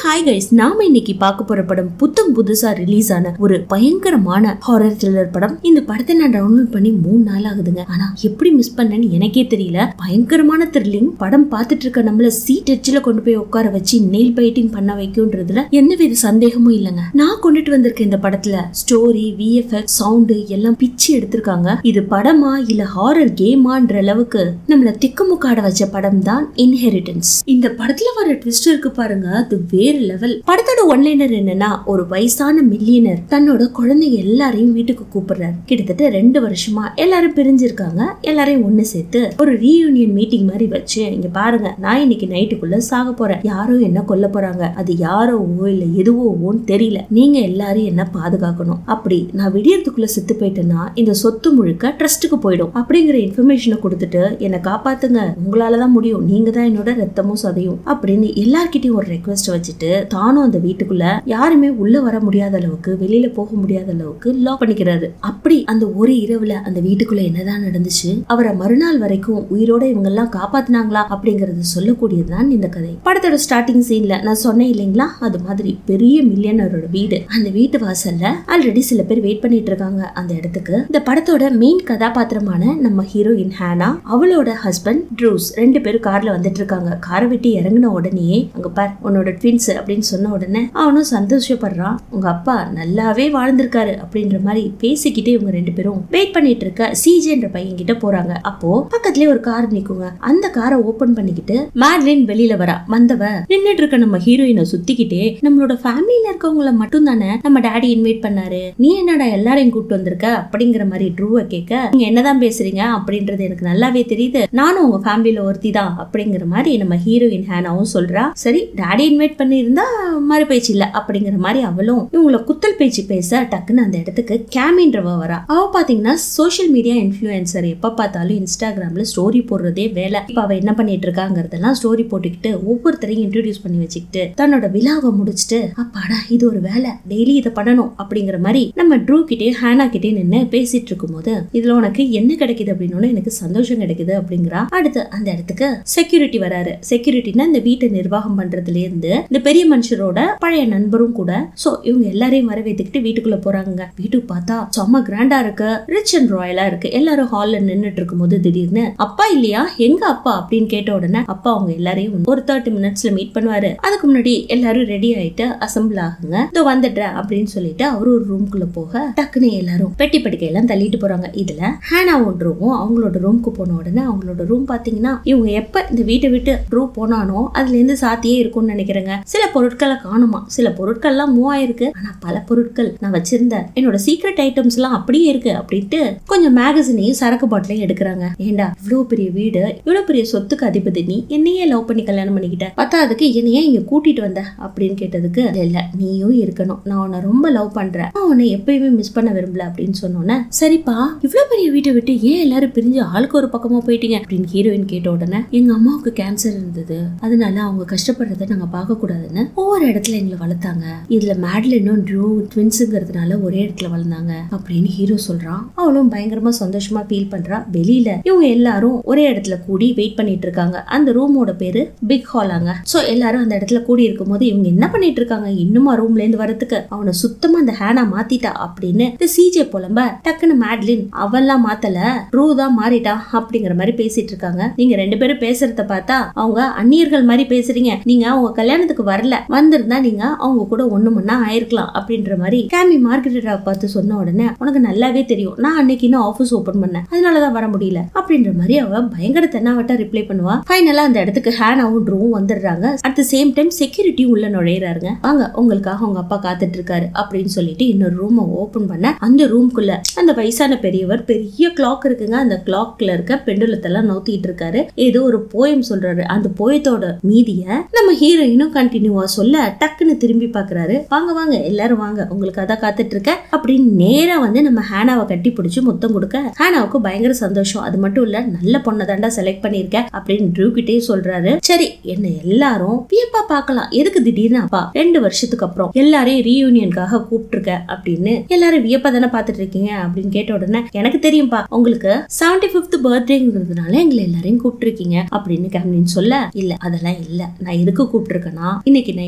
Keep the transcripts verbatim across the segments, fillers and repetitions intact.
Hi guys, நாம இன்னைக்கு பார்க்க போற படம் புத்தம் புதுசா ரிலீஸ் ஆன ஒரு பயங்கரமான ஹாரர் த்ரில்லர் படம். இந்த படத்தை நான் டவுன்லோட் பண்ணி மூணு நாள் ஆகுதுங்க. ஆனா எப்படி மிஸ் பண்ணேன்னு எனக்கே தெரியல. பயங்கரமான த்ரில்லிங் படம் பார்த்துட்டு இருக்க நம்மள சீட் எட்ஜ்ல கொண்டு போய் உட்கார வச்சு நெயில் பைட்டிங் பண்ண வைக்கும்ன்றதுல எந்தவித சந்தேகமும் இல்லைங்க. நான் கொண்டுட்டு வந்திருக்க இந்த படத்துல ஸ்டோரி, விஎஃப்எக்ஸ், சவுண்ட் எல்லாம் பிச்சு எடுத்திருக்காங்க. இது படமா இல்ல ஹாரர் கேமான்ற அளவுக்கு நம்மள திக்குமுக்காட வச்ச படம் தான் இன்ஹெரிட்டன்ஸ். இந்த படத்துல வர ட்விஸ்ட் இருக்கு பாருங்க, அது வேற லெவல். படத்தோட ஒன்லைனர் என்னன்னா, ஒரு வயசான மில்லியனர் தன்னோட குழந்தைங்க எல்லாரையும் வீட்டுக்கு கூப்பிடுறாரு. கிட்டத்தட்ட ரெண்டு வருஷமா எல்லாரும் பிரிஞ்சிருக்காங்க. எல்லாரையும் ஒண்ணு சேர்த்து ஒரு ரீயூனியன் மீட்டிங் மாதிரி வச்சு, இங்க பாருங்க, நான் இன்னைக்கு நைட்டுக்குள்ள சாக போறேன். யாரோ என்ன கொல்ல போறாங்க. அது யாரோவோ இல்ல எதுவோன்னு தெரியல. நீங்க எல்லாரும் என்ன பாதுகாக்கணும். அப்படி நான் விடியறதுக்குள்ள செத்து போயிட்டேன்னா இந்த சொத்து முழுக்க ட்ரஸ்டுக்கு போயிடும் அப்படிங்கிற இன்ஃபர்மேஷனை கொடுத்துட்டு என்னை காப்பாத்துங்க, உங்களாலதான் முடியும், நீங்க தான் என்னோட ரத்தமும் சதையும் அப்படின்னு எல்லார்கிட்டையும் ஒரு ரெக்வெஸ்ட் வச்சுட்டு தானும் அந்த வீட்டுக்குள்ள யாருமே உள்ள வர முடியாத அளவுக்கு, வெளியில போக முடியாத அளவுக்கு லாக் பண்ணிக்கிறாரு. அப்படி அந்த ஒரு இரவுல அந்த வீட்டுக்குள்ள என்னதான் நடந்துச்சு, அவரை மறுநாள் வரைக்கும் உயிரோட இவங்க எல்லாம் காப்பாத்தினாங்களா அப்படிங்கறது சொல்லக்கூடியதுதான் இந்த கதை. படத்தோட ஸ்டார்டிங் சீன்ல நான் சொன்னேன் இல்லைங்களா, அது மாதிரி பெரிய மில்லியனரோட வீடு. அந்த வீட்டு வாசல்ல ஆல்ரெடி சில பேர் வெயிட் பண்ணிட்டு இருக்காங்க. அந்த இடத்துக்கு இந்த படத்தோட மெயின் கதாபாத்திரமான நம்ம ஹீரோயின் ஹானா, அவளோட ஹஸ்பண்ட் ட்ரூஸ் ரெண்டு பேரும் கார்ல வந்துட்டு இருக்காங்க. காரை விட்டு இறங்கின உடனே, அங்க பார் உன்னோட ட்வின்ஸ் அப்படின்னு சொன்ன உடனே அவனும் சந்தோஷப்படுறான். உங்க அப்பா நல்லாவே வாழ்ந்திருக்காரு அப்படின்ற மாதிரி பேசிக்கிட்டே இவங்க ரெண்டு பேரும் வெயிட் பண்ணிட்டு இருக்க சிஜேன்ற பையன் கிட்ட போறாங்க. அப்போ பக்கத்துலயே ஒரு கார் நிக்குங்க. அந்த காரை ஓபன் பண்ணிக்கிட்டு மேட்லின் வெளியில வரா. வந்தவ நின்னுட்டு இருக்க நம்ம ஹீரோயினை சுத்திக்கிட்டே, நம்மளோட ஃபேமிலியில இருக்கவங்கள மட்டும் தானே நம்ம டாடி இன்வைட் பண்ணாரு, நீ என்னடா எல்லாரையும் கூப்பிட்டு வந்திருக்க அப்படிங்கிற மாதிரி ட்ரூவை கேட்க, நீங்க என்னதான் பேசுறீங்க அப்படின்றது எனக்கு நல்லாவே தெரியுது, நானும் உங்க ஃபேமிலியில ஒருத்தி தான் அப்படிங்கிற மாதிரி நம்ம ஹீரோயின் ஹானாவும் சொல்றா. சரி, டாடி இன்வைட் பண்ணி இருந்தா மறு பேச்சு இல்ல அப்படிங்கிற மாதிரி அவளும் இவங்கள குத்தல் பேச்சு பேச, டக்குன்னு அந்த இடத்துக்கு கேமின்றவ வரா. அவ பாத்தீங்கன்னா சோசியல் மீடியா இன்ஃப்ளூயன்சர். எப்ப பார்த்தாலும் இன்ஸ்டாகிராம்ல ஸ்டோரி போடுறதே வேலை. இப்ப அவ என்ன பண்ணிட்டு இருக்காங்கிறதெல்லாம் ஸ்டோரி போட்டுக்கிட்டு ஒவ்வொருத்தரையும் இன்ட்ரோடியூஸ் பண்ணி வச்சுக்கிட்டு தன்னோட விழாவை முடிச்சுட்டு, அப்பாடா இது ஒரு வேலை, டெய்லி இதை பண்ணணும் அப்படிங்கிற மாதிரி நம்ம ட்ரூ கிட்டே ஹானா கிட்டே நின்று பேசிட்டு இருக்கும் போது, இதுல உனக்கு என்ன கிடைக்குது அப்படின்னு எனக்கு சந்தோஷம் கிடைக்குது அப்படிங்கிறா. அடுத்து அந்த இடத்துக்கு செக்யூரிட்டி வராரு. செக்யூரிட்டினா இந்த வீட்டை நிர்வாகம் பண்றதுல இருந்து இந்த பெரிய மனுஷரோட பழைய நண்பரும் கூட. சோ இவங்க எல்லாரையும் வரவேத்துக்கிட்டு வீட்டுக்குள்ள போறாங்க. வீட்டுக்கு பார்த்தா செம்ம கிராண்டா இருக்கு, ரிச் அண்ட் ராயலா இருக்கு. எல்லாரும் ஹால்ல நின்னுட்டு இருக்கும் போது திடீர்னு அப்பா இல்லையா, எங்க அப்பா அப்படின்னு கேட்ட உடனே, அப்பா அவங்க எல்லாரையும் ஒரு தேர்ட்டி மினிட்ஸ்ல மீட் பண்ணுவாரு, அதுக்கு முன்னாடி எல்லாரும் ரெடி ஆயிட்டு அசம்பிள் ஆகுங்க, இதோ வந்துடுறேன் அப்படின்னு சொல்லிட்டு அவரு ஒரு ரூம்குள்ள போக, டக்குன்னு எல்லாரும் பெட்டி படுக்கை எல்லாம் தள்ளிட்டு போறாங்க. இதுல ஹானாவும் ட்ரூவும் அவங்களோட ரூம்க்கு போன உடனே, அவங்களோட ரூம் பாத்தீங்கன்னா இவங்க எப்ப இந்த வீட்டை விட்டு ட்ரூ போனானோ அதுல இருந்து சாத்தியே இருக்கும்னு நினைக்கிறேங்க. சில பொருட்களை காணுமா, சில பொருட்கள் எல்லாம் மூவ் ஆயிருக்கு, ஆனா பல பொருட்கள் நான் வச்சிருந்த என்னோட சீக்ரெட் ஐட்டம்ஸ் எல்லாம் அப்படியே இருக்கு அப்படின்ட்டு கொஞ்சம் மேகசினையும் சரக்கு பாட்டிலையும் எடுக்கிறாங்க. ஏண்டா இவ்வளவு பெரிய வீடு, இவ்வளவு பெரிய சொத்துக்கு அதிபதி நீ, என்னையே லவ் பண்ணி கல்யாணம் பண்ணிக்கிட்ட, பத்தாவதுக்கு என்னையே இங்க கூட்டிட்டு வந்த அப்படின்னு கேட்டதுக்கு, இல்ல நீயும் இருக்கணும், நான் உன்னை ரொம்ப லவ் பண்றேன், நான் உன்னை எப்பயுமே மிஸ் பண்ண விரும்பல அப்படின்னு சொன்னோன்னே, சரிப்பா இவ்வளவு பெரிய வீட்டை விட்டு ஏன் எல்லாரும் பிரிஞ்சு ஆளுக்கு ஒரு பக்கமா போயிட்டீங்க அப்படின்னு ஹீரோயின் கேட்ட உடனே, எங்க அம்மாவுக்கு கேன்சர் இருந்தது, அதனால அவங்க கஷ்டப்படுறத நாங்க பார்க்க கூடாதுன்னு ஒவ்வொரு இடத்துல எங்களை வளர்த்தாங்க. இதுல மேட்லினும் ட்ரூ ட்வின்ஸுங்கிறதுனால ஒரே இடத்துல வளர்ந்தாங்க அப்படின்னு ஹீரோ சொல்றான். அவளும் பயங்கரமா சந்தோஷமா ஃபீல் பண்றா. வெளியில இவங்க எல்லாரும் ஒரே இடத்துல கூடி வெயிட் பண்ணிட்டு இருக்காங்க. அந்த ரூமோட பேரு பிக் ஹாலாங்க. சோ எல்லாரும் அந்த இடத்துல கூடி இருக்கும் போது இவங்க என்ன பண்ணிட்டு இருக்காங்க, இன்னுமா ரூம்ல இருந்து வரதுக்கு அவனை சுத்தமா அந்த ஹானா மாத்திட்டா அப்படின்னு சிஜே புலம்ப, டக்குன்னு மேட்லின் அவெல்லாம் மாத்தல, ட்ரூ தான் மாறிட்டா அப்படிங்கிற மாதிரி பேசிட்டு இருக்காங்க. நீங்க ரெண்டு பேரும் பேசுறத பார்த்தா அவங்க அந்நியர்கள் மாதிரி பேசுறீங்க, நீங்க அவங்க கல்யாணத்துக்கு வரல, வந்திருந்தா நீங்க அவங்க கூட ஒண்ணு மண்ணா ஆயிருக்கலாம் அப்படின்ற மாதிரி கேமி மார்கரெட்டா பார்த்து சொன்ன உடனே, உனக்கு நல்லாவே தெரியும் நான் அன்னைக்கு இன்னும் ஆபீஸ் ஓபன் பண்ணேன், அதனாலதான் வர முடியல அப்படின்ற மாதிரி அவ பயங்கர தென்னாவட்டா ரிப்ளை பண்ணுவா. ஃபைனலா அந்த இடத்துக்கு ஹானாவும் ட்ரூவும் வந்துடுறாங்க. அட் த சேம் டைம் செக்யூரிட்டியும் உள்ள நுழையிறாருங்க. வாங்க உங்களுக்காக உங்க அப்பா காத்துட்டு இருக்காரு அப்படின்னு சொல்லிட்டு இன்னொரு ரூமை ஓபன் பண்ண, அந்த ரூம்குள்ள அந்த வயசான பெரியவர், பெரிய கிளாக் இருக்குங்க, அந்த கிளாக்ல இருக்க பெண்டுலத்தெல்லாம் நோத்திட்டு இருக்காரு. ஏதோ ஒரு போயம் சொல்றாரு. அந்த போயத்தோட மீதிய நம்ம ஹீரோயினும் கண்டினியூவா சொல்ல, டக்குன்னு திரும்பி பாக்குறாரு. வாங்க வாங்க எல்லாரும் வாங்க, உங்களுக்கு அதான் காத்துட்டு இருக்க அப்படின்னு நேரா வந்து நம்ம ஹானாவை கட்டி பிடிச்சு முத்தம் கொடுக்க, ஹானாவுக்கு பயங்கர சந்தோஷம். அது மட்டும் இல்ல, நல்ல பொண்ணை தாண்டா செலக்ட் பண்ணிருக்க அப்படின்னு ட்ரூ கிட்டே சொல்றாரு. சரி, என்ன எல்லாரும் வியப்பா பாக்கலாம், எதுக்கு திடீர்னு அப்பா ரெண்டு வருஷத்துக்கு அப்புறம் எல்லாரையும் ரீயூனியனுக்காக கூப்பிட்டு இருக்க அப்படின்னு எல்லாரும் வியப்பா தானே பாத்துட்டு இருக்கீங்க அப்படின்னு கேட்ட உடனே, எனக்கு தெரியும்பா உங்களுக்கு செவன்டி பிப்த் பர்த்டேங்கிறதுனால எங்களை எல்லாரையும் கூப்பிட்டு இருக்கீங்க அப்படின்னு கேம்லின் சொல்ல, இல்ல அதெல்லாம் இல்ல, நான் எதுக்கு கூப்பிட்டு இருக்கேன்னா இன்னைக்கு நைட் என்ன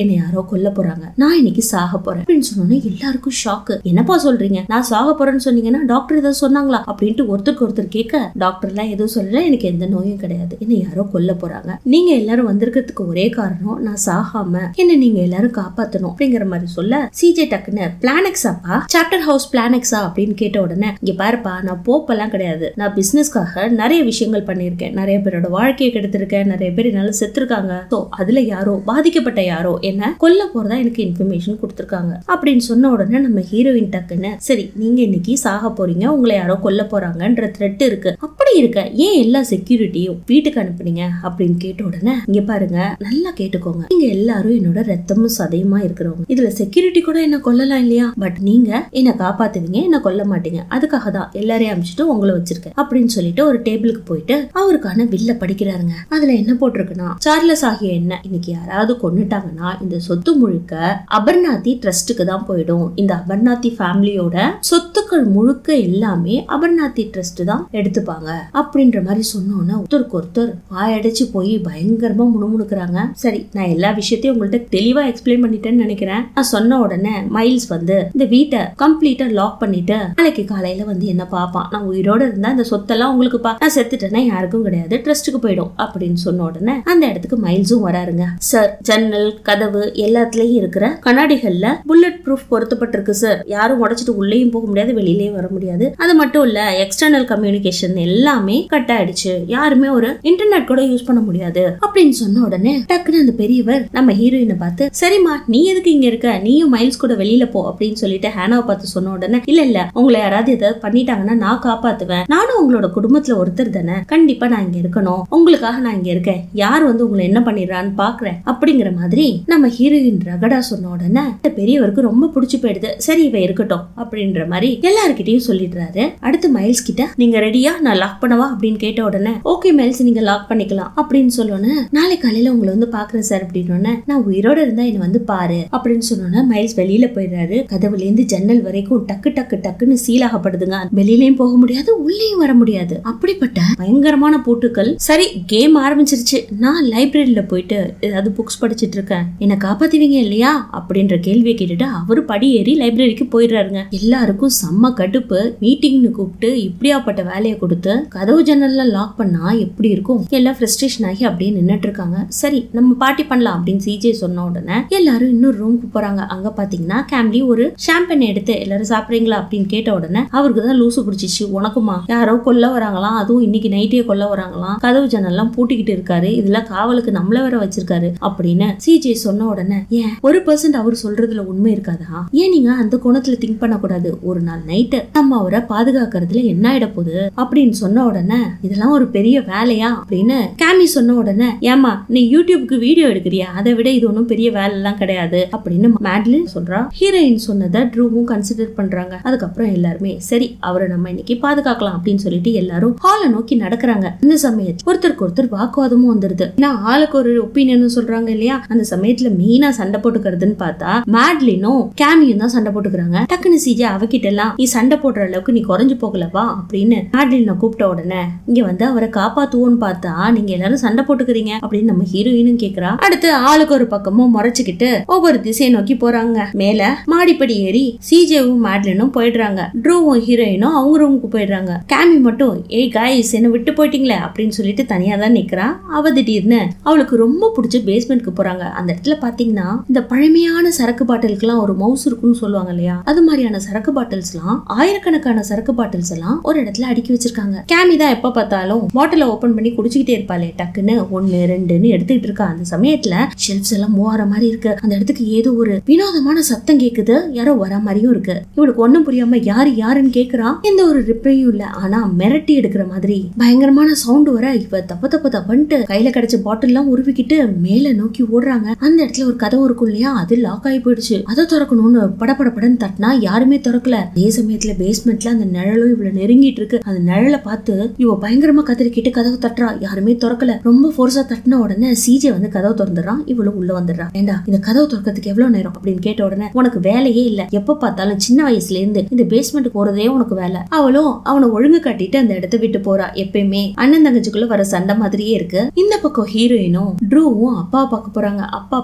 என்னை யாரோ கொல்ல போறாங்க, நான் இன்னைக்கு சாக போறேன் அப்படின்னு சொன்னோன்னே எல்லாருக்கும் ஷாக்கு. என்னப்பா சொல்றீங்க, நான் சாக போறேன்னு சொன்னீங்கன்னா டாக்டர் ஏதாவது சொன்னாங்களா அப்படின்ட்டு ஒருத்தருக்கு ஒருத்தர் கேட்க, டாக்டர் எல்லாம் எதுவும் சொல்லல, எனக்கு எந்த நோயும் கிடையாது, என்னை யாரோ கொல்ல போறாங்க, நீங்க எல்லாரும் வந்திருக்கிறதுக்கு ஒரே காரணம் நான் சாகாம என்ன நீங்க எல்லாரும் காப்பாத்தணும் அப்படிங்கிற மாதிரி சொல்ல, சிஜே டக்குன்னு பிளானெக்ஸாப்பா, சாப்டர் ஹவுஸ் பிளானெக்ஸா அப்படின்னு கேட்ட உடனே, இங்க பாருப்பா நான் போப்பெல்லாம் கிடையாது, நான் பிசினஸ்க்காக நிறைய விஷயங்கள் பண்ணிருக்கேன், நிறைய பேரோட வாழ்க்கையை கெடுத்திருக்கேன், நிறைய பேர் என்னால செத்துருக்காங்க, சோ அதுல யாரோ பாதிக்கப்பட்ட யாரோ என்ன கொல்ல போறதா எனக்கு இன்ஃபர்மேஷன் கொடுத்திருக்காங்க அப்படின்னு சொன்ன உடனே நம்ம ஹீரோயின் டக்குன்னு, சரி நீங்க இன்னைக்கு சாக போறீங்க, உங்களை யாரோ கொல்ல போறாங்கன்ற த்ரெட் இருக்கு, அப்படி இருக்க ஏன் எல்லா செக்யூரிட்டியும் வீட்டுக்கு அனுப்புனீங்க அப்படின்னு கேட்ட உடனே, இங்க பாருங்க நல்லா கேட்டுக்கோங்க, நீங்க எல்லாரும் என்னோட ரத்தமும் சதையுமா இருக்கிறவங்க, இதுல செக்யூரிட்டி கூட என்ன கொல்லலாம் இல்லையா, பட் நீங்க என்ன காப்பாத்துவீங்க, என்ன கொல்ல மாட்டீங்க, அதுக்காக தான் எல்லாரையும் அனுப்பிச்சிட்டு உங்களை வச்சிருக்கேன் அப்படின்னு சொல்லிட்டு ஒரு டேபிளுக்கு போயிட்டு அவருக்கான வில்ல படிக்கிறாருங்க. அதுல என்ன போட்டிருக்குன்னா, சார்லஸ் ஆகிய என்ன இன்னைக்கு யாராவது கொன்னுட்டாங்கன்னா இந்த சொத்து முழுக்க அபர்நாத்தி ட்ரஸ்டுக்கு தான் போயிடும், இந்த அபர்நாத்தி ஃபேமிலியோட சொத்துக்கள் முழுக்க எல்லாமே அபர்நாத்தி ட்ரஸ்ட் தான் எடுத்துப்பாங்க அப்படின்ற மாதிரி சொன்னோன்னா ஒருத்தருக்கு ஒருத்தர் வாயடைச்சு போய் பயங்கரமா முணுமுணுக்குறாங்க. சரி நான் எல்லா விஷயத்தையும் உங்கள்ட்ட தெளிவா எக்ஸ்பிளைன் பண்ணிட்டேன்னு நினைக்கிறேன். நான் சொன்ன உடனே மைல்ஸ் வந்து இந்த வீட்டை கம்ப்ளீட்டா லாக் பண்ணிட்டு நாளைக்கு காலையில வந்து என்ன பாப்பான், நான் உயிரோட இருந்தா இந்த சொத்தெல்லாம் உங்களுக்கு பா, நான் செத்துட்டேன்னா யாருக்கும் கிடையாது, ட்ரஸ்டுக்கு போயிடும் அப்படின்னு சொன்ன உடனே அந்த இடத்துக்கு மைல்ஸும் வராருங்க. சார் ஜன்னல் கதவு எல்லாத்துலயும் இருக்கிற கண்ணாடிகள்ல புல்லட் ப்ரூஃப் பொருத்தப்பட்டிருக்கு சார், யாரும் உடைச்சிட்டு உள்ளேயும் போக முடியாது வெளியிலயும் வர முடியாது, அது மட்டும் இல்ல எக்ஸ்டர்னல் கம்யூனிகேஷன் எல்லாமே கட் ஆயிடுச்சு, யாருமே ஒரு இன்டர்நெட் கூட யூஸ் பண்ண முடியாது அப்படின்னு சொன்ன உடனே டக்குன்னு அந்த பெரியவர் நம்ம ஹீரோயினை பார்த்து, சரிம்மா நீ எதுக்கு இங்க இருக்க, நீயும் மைல்ஸ் கூட வெளியில போ அப்படின்னு சொல்லிட்டு ஹேனாவை பார்த்து சொன்ன உடனே, இல்ல இல்ல உங்களை யாராவது ஏதாவது பண்ணிட்டாங்கன்னா நான் காப்பாத்துவேன், நானும் உங்களோட குடும்பத்துல ஒருத்தர் தானே, கண்டிப்பா நான் இங்க இருக்கணும், உங்களுக்காக நான் இங்க இருக்கேன், யார் வந்து உங்களை என்ன பண்ணிடுறான்னு பாக்குறேன் அப்படிங்கிற மாதிரி நம்ம ஹீரோயின் ரகடா சொன்ன உடனே பெரியவருக்கு ரொம்ப பிடிச்சு போயிடுது. சரி இவ இருக்கட்டும் அப்படின்ற மாதிரி எல்லார்கிட்டயும் சொல்லிடுறாரு. அடுத்து மைல்ஸ் கிட்ட, நீங்க ரெடியா நான் லாக் பண்ணவா அப்படின்னு கேட்ட உடனே, ஓகே மைல்ஸ் நீங்க லாக் பண்ணிக்கலாம் அப்படின்னு சொல்லணும்னு, நாளை காலையில உங்களை வந்து பாக்குறேன் சார் அப்படின்னு, நான் உயிரோட இருந்தா என்ன வந்து பாரு அப்படின்னு சொன்னோன்னா மைல்ஸ் வெளியில போயிடுறாரு. கதவுல இருந்து ஜன்னல் வரைக்கும் டக்கு டக்கு டக்குன்னு சீலாகப்படுதுங்க, வெளியிலயும் போக முடியாது உள்ளேயும் வர முடியாது, அப்படிப்பட்ட பயங்கரமான பூட்டுக்கள். சரி கேம் ஆரம்பிச்சிருச்சு, நான் லைப்ரரியில போயிட்டு ஏதாவது புக்ஸ் படிச்சிட்டு இருக்கேன், என்ன காப்பாத்துவீங்க இல்லையா அப்படின்ற கேள்வியை கேட்டுட்டு அவரு படி ஏறி லைப்ரரிக்கு போயிடுறாருங்க. எல்லாருக்கும் செம்ம கடுப்பு, மீட்டிங்னு கூப்பிட்டு இப்படியாப்பட்ட வேலையை கொடுத்து கதவு ஜன்னல்லாம் லாக் பண்ணா எப்படி இருக்கும், எல்லாம் ஃப்ரஸ்ட்ரேஷன் ஆகி அப்படியே நின்னுட்டு இருக்காங்க. சரி நம்ம பார்ட்டி பண்ணலாம் அப்படின்னு சிஜே சொன்ன உடனே எல்லாரும் இன்னொரு ரூமுக்கு போறாங்க. அங்க பாத்தீங்கன்னா கேம்லி ஒரு ஷாம்பென் எடுத்து எல்லாரும் சாப்பிடுறீங்களா அப்படின்னு கேட்ட உடனே அவருக்கு தான் லூசு பிடிச்சிச்சு, உனக்குமா யாரோ கொல்ல வராங்களாம், அதுவும் இன்னைக்கு நைட்டே கொல்ல வராங்களாம், கதவு ஜன்னல்லாம் பூட்டிக்கிட்டு இருக்காரு, இதுல காவலுக்கு நம்மள வேற வச்சிருக்காரு அப்படின்னு சிஜே சொன்ன உடனே, ஏன் ஒரு பர்சன்ட் அவர் சொல்றதுல உண்மை இருக்காதா, ஏன் நீங்க அந்த கோணத்துல திங்க் பண்ண கூடாது, ஒரு நாள் நைட்டு நம்ம அவரை பாதுகாக்கிறதுல என்ன ஆயிட போகுது அப்படின்னு சொன்ன உடனே, இதெல்லாம் ஒரு பெரிய வேலையா அப்படின்னு கேமி சொன்ன உடனே, ஏமா நீ யூடியூப்க்கு வீடியோ எடுக்கிறியா, அதை விட இது ஒன்னும் பெரிய வேலை எல்லாம் கிடையாது அப்படின்னு மேட்லின் சொல்றா. ஹீரோயின் சொன்னதை ட்ரூவும் கன்சிடர் பண்றாங்க. அதுக்கப்புறம் எல்லாருமே சரி அவரை நம்ம இன்னைக்கு பாதுகாக்கலாம் அப்படின்னு சொல்லிட்டு எல்லாரும் ஹாலை நோக்கி நடக்கிறாங்க. இந்த சமயத்துல ஒருத்தருக்கு ஒருத்தர் வாக்குவாதமும் வந்துருது. ஏன்னா ஆளுக்கு ஒரு ஒப்பீனியன் சொல்றாங்க இல்லையா, அந்த சமயத்துல மெயினா சண்டை போட்டுக்கிறதுன்னு பார்த்தா மேட்லினும் கேமியும் தான் சண்டை போட்டுக்கிறாங்க. டக்குன்னு சிஜே அவகிட்ட எல்லாம் நீ சண்டை போடுற அளவுக்கு நீ குறைஞ்சு போகலவா அப்படின்னு மேட்லினை கூப்பிட்ட உடனே, இங்க வந்து அவரை காப்பாத்துவோன்னு பார்த்தா நீங்க எல்லாரும் சண்டை போட்டுக்கிறீங்க அப்படின்னு நம்ம ஹீரோயினும் கேக்குறா. அடுத்து ஆளுக்கு ஒரு பக்கமும் முறைச்சுக்கிட்டு ஒவ்வொரு திசையை நோக்கி போறாங்க. மேல மாடிப்படி ஏறி சிஜேவும் மேட்லினும் போயிடுறாங்க. ட்ரூவும் ஹீரோயினும் அவங்க ரூமுக்கு போயிடுறாங்க. கேமி மட்டும் ஏய் காய்ஸ் என்ன விட்டு போயிட்டீங்களே அப்படின்னு சொல்லிட்டு தனியா தான் நிக்கிறா. அவ திடீர்னு அவளுக்கு ரொம்ப பிடிச்ச பேஸ்மெண்ட்க்கு போறாங்க. அந்த இடத்துல பாத்தீங்கன்னா இந்த பழமையான சரக்கு பாட்டிலுக்கு எல்லாம் ஒரு மவுஸ் இருக்குன்னு சொல்லுவாங்க இல்லையா, அது மாதிரியான சரக்கு பாட்டில்ஸ் எல்லாம் ஆயிரக்கணக்கான சரக்கு பாட்டில்ஸ் எல்லாம் ஒரு இடத்துல அடுக்கி வச்சிருக்காங்க. கேமி தான் எப்ப பார்த்தாலும் பாட்டில ஓபன் பண்ணி குடிச்சுக்கிட்டே இருப்பாளே, டக்குன்னு ஒன்னு ரெண்டுன்னு எடுத்துக்கிட்டு இருக்கா. அந்த சமயத்துல ஷெல்ஃப்ஸ் எல்லாம் மூவார மாதிரி இருக்கு. அந்த இடத்துக்கு ஏதோ ஒரு வினோதமான சத்தம் கேக்குது, யாரோ வர மாதிரியும் இருக்கு. இவளுக்கு ஒண்ணும் புரியாம யாரு யாருன்னு கேக்குறா. எந்த ஒரு ரிப்ளையும் இல்ல. ஆனா மிரட்டி எடுக்கிற மாதிரி பயங்கரமான சவுண்ட் வர இவ தப்ப தப்ப தப்பன்ட்டு கையில கிடைச்ச பாட்டில் எல்லாம் உருவிக்கிட்டு மேல நோக்கி ஓடுறாங்க. அந்த இடத்துல ஒரு கதவு இருக்கும் இல்லையா, அது லாக் ஆகி போயிடுச்சு. அதை திறக்கணும்னு படப்படப்படன்னு தட்டினா யாருமே திறக்கல. அதே சமயத்துல பேஸ்மெண்ட்ல அந்த நிழலும் இவ்வளவு நெருங்கிட்டு இருக்கு. அந்த நிழலை பார்த்து இவ பயங்கரமா கத்திரிக்கிட்டு கதவு தட்டுறா, யாருமே திறக்கல. ரொம்ப போர்ஸா தட்டின உடனே சிஜே வந்து கதவு திறந்துடுறான். இவ்வளவு உள்ள வந்துடுறா. ஏண்டா இந்த கதவு திறக்கிறதுக்கு எவ்வளவு நேரம் அப்படின்னு கேட்ட உடனே, உனக்கு வேலையே இல்ல, எப்ப பார்த்தாலும் சின்ன வயசுல இருந்து இந்த பேஸ்மெண்ட் போறதே உனக்கு வேலை. அவளும் அவனை ஒழுங்கு காட்டிட்டு அந்த இடத்த விட்டு போறா. எப்பயுமே அண்ணன் தங்கச்சிக்குள்ள வர சண்டை மாதிரியே இருக்கு. இந்த பக்கம் ஹீரோயினும் ட்ரூவும் அப்பா பார்க்க போறாங்க. அப்பா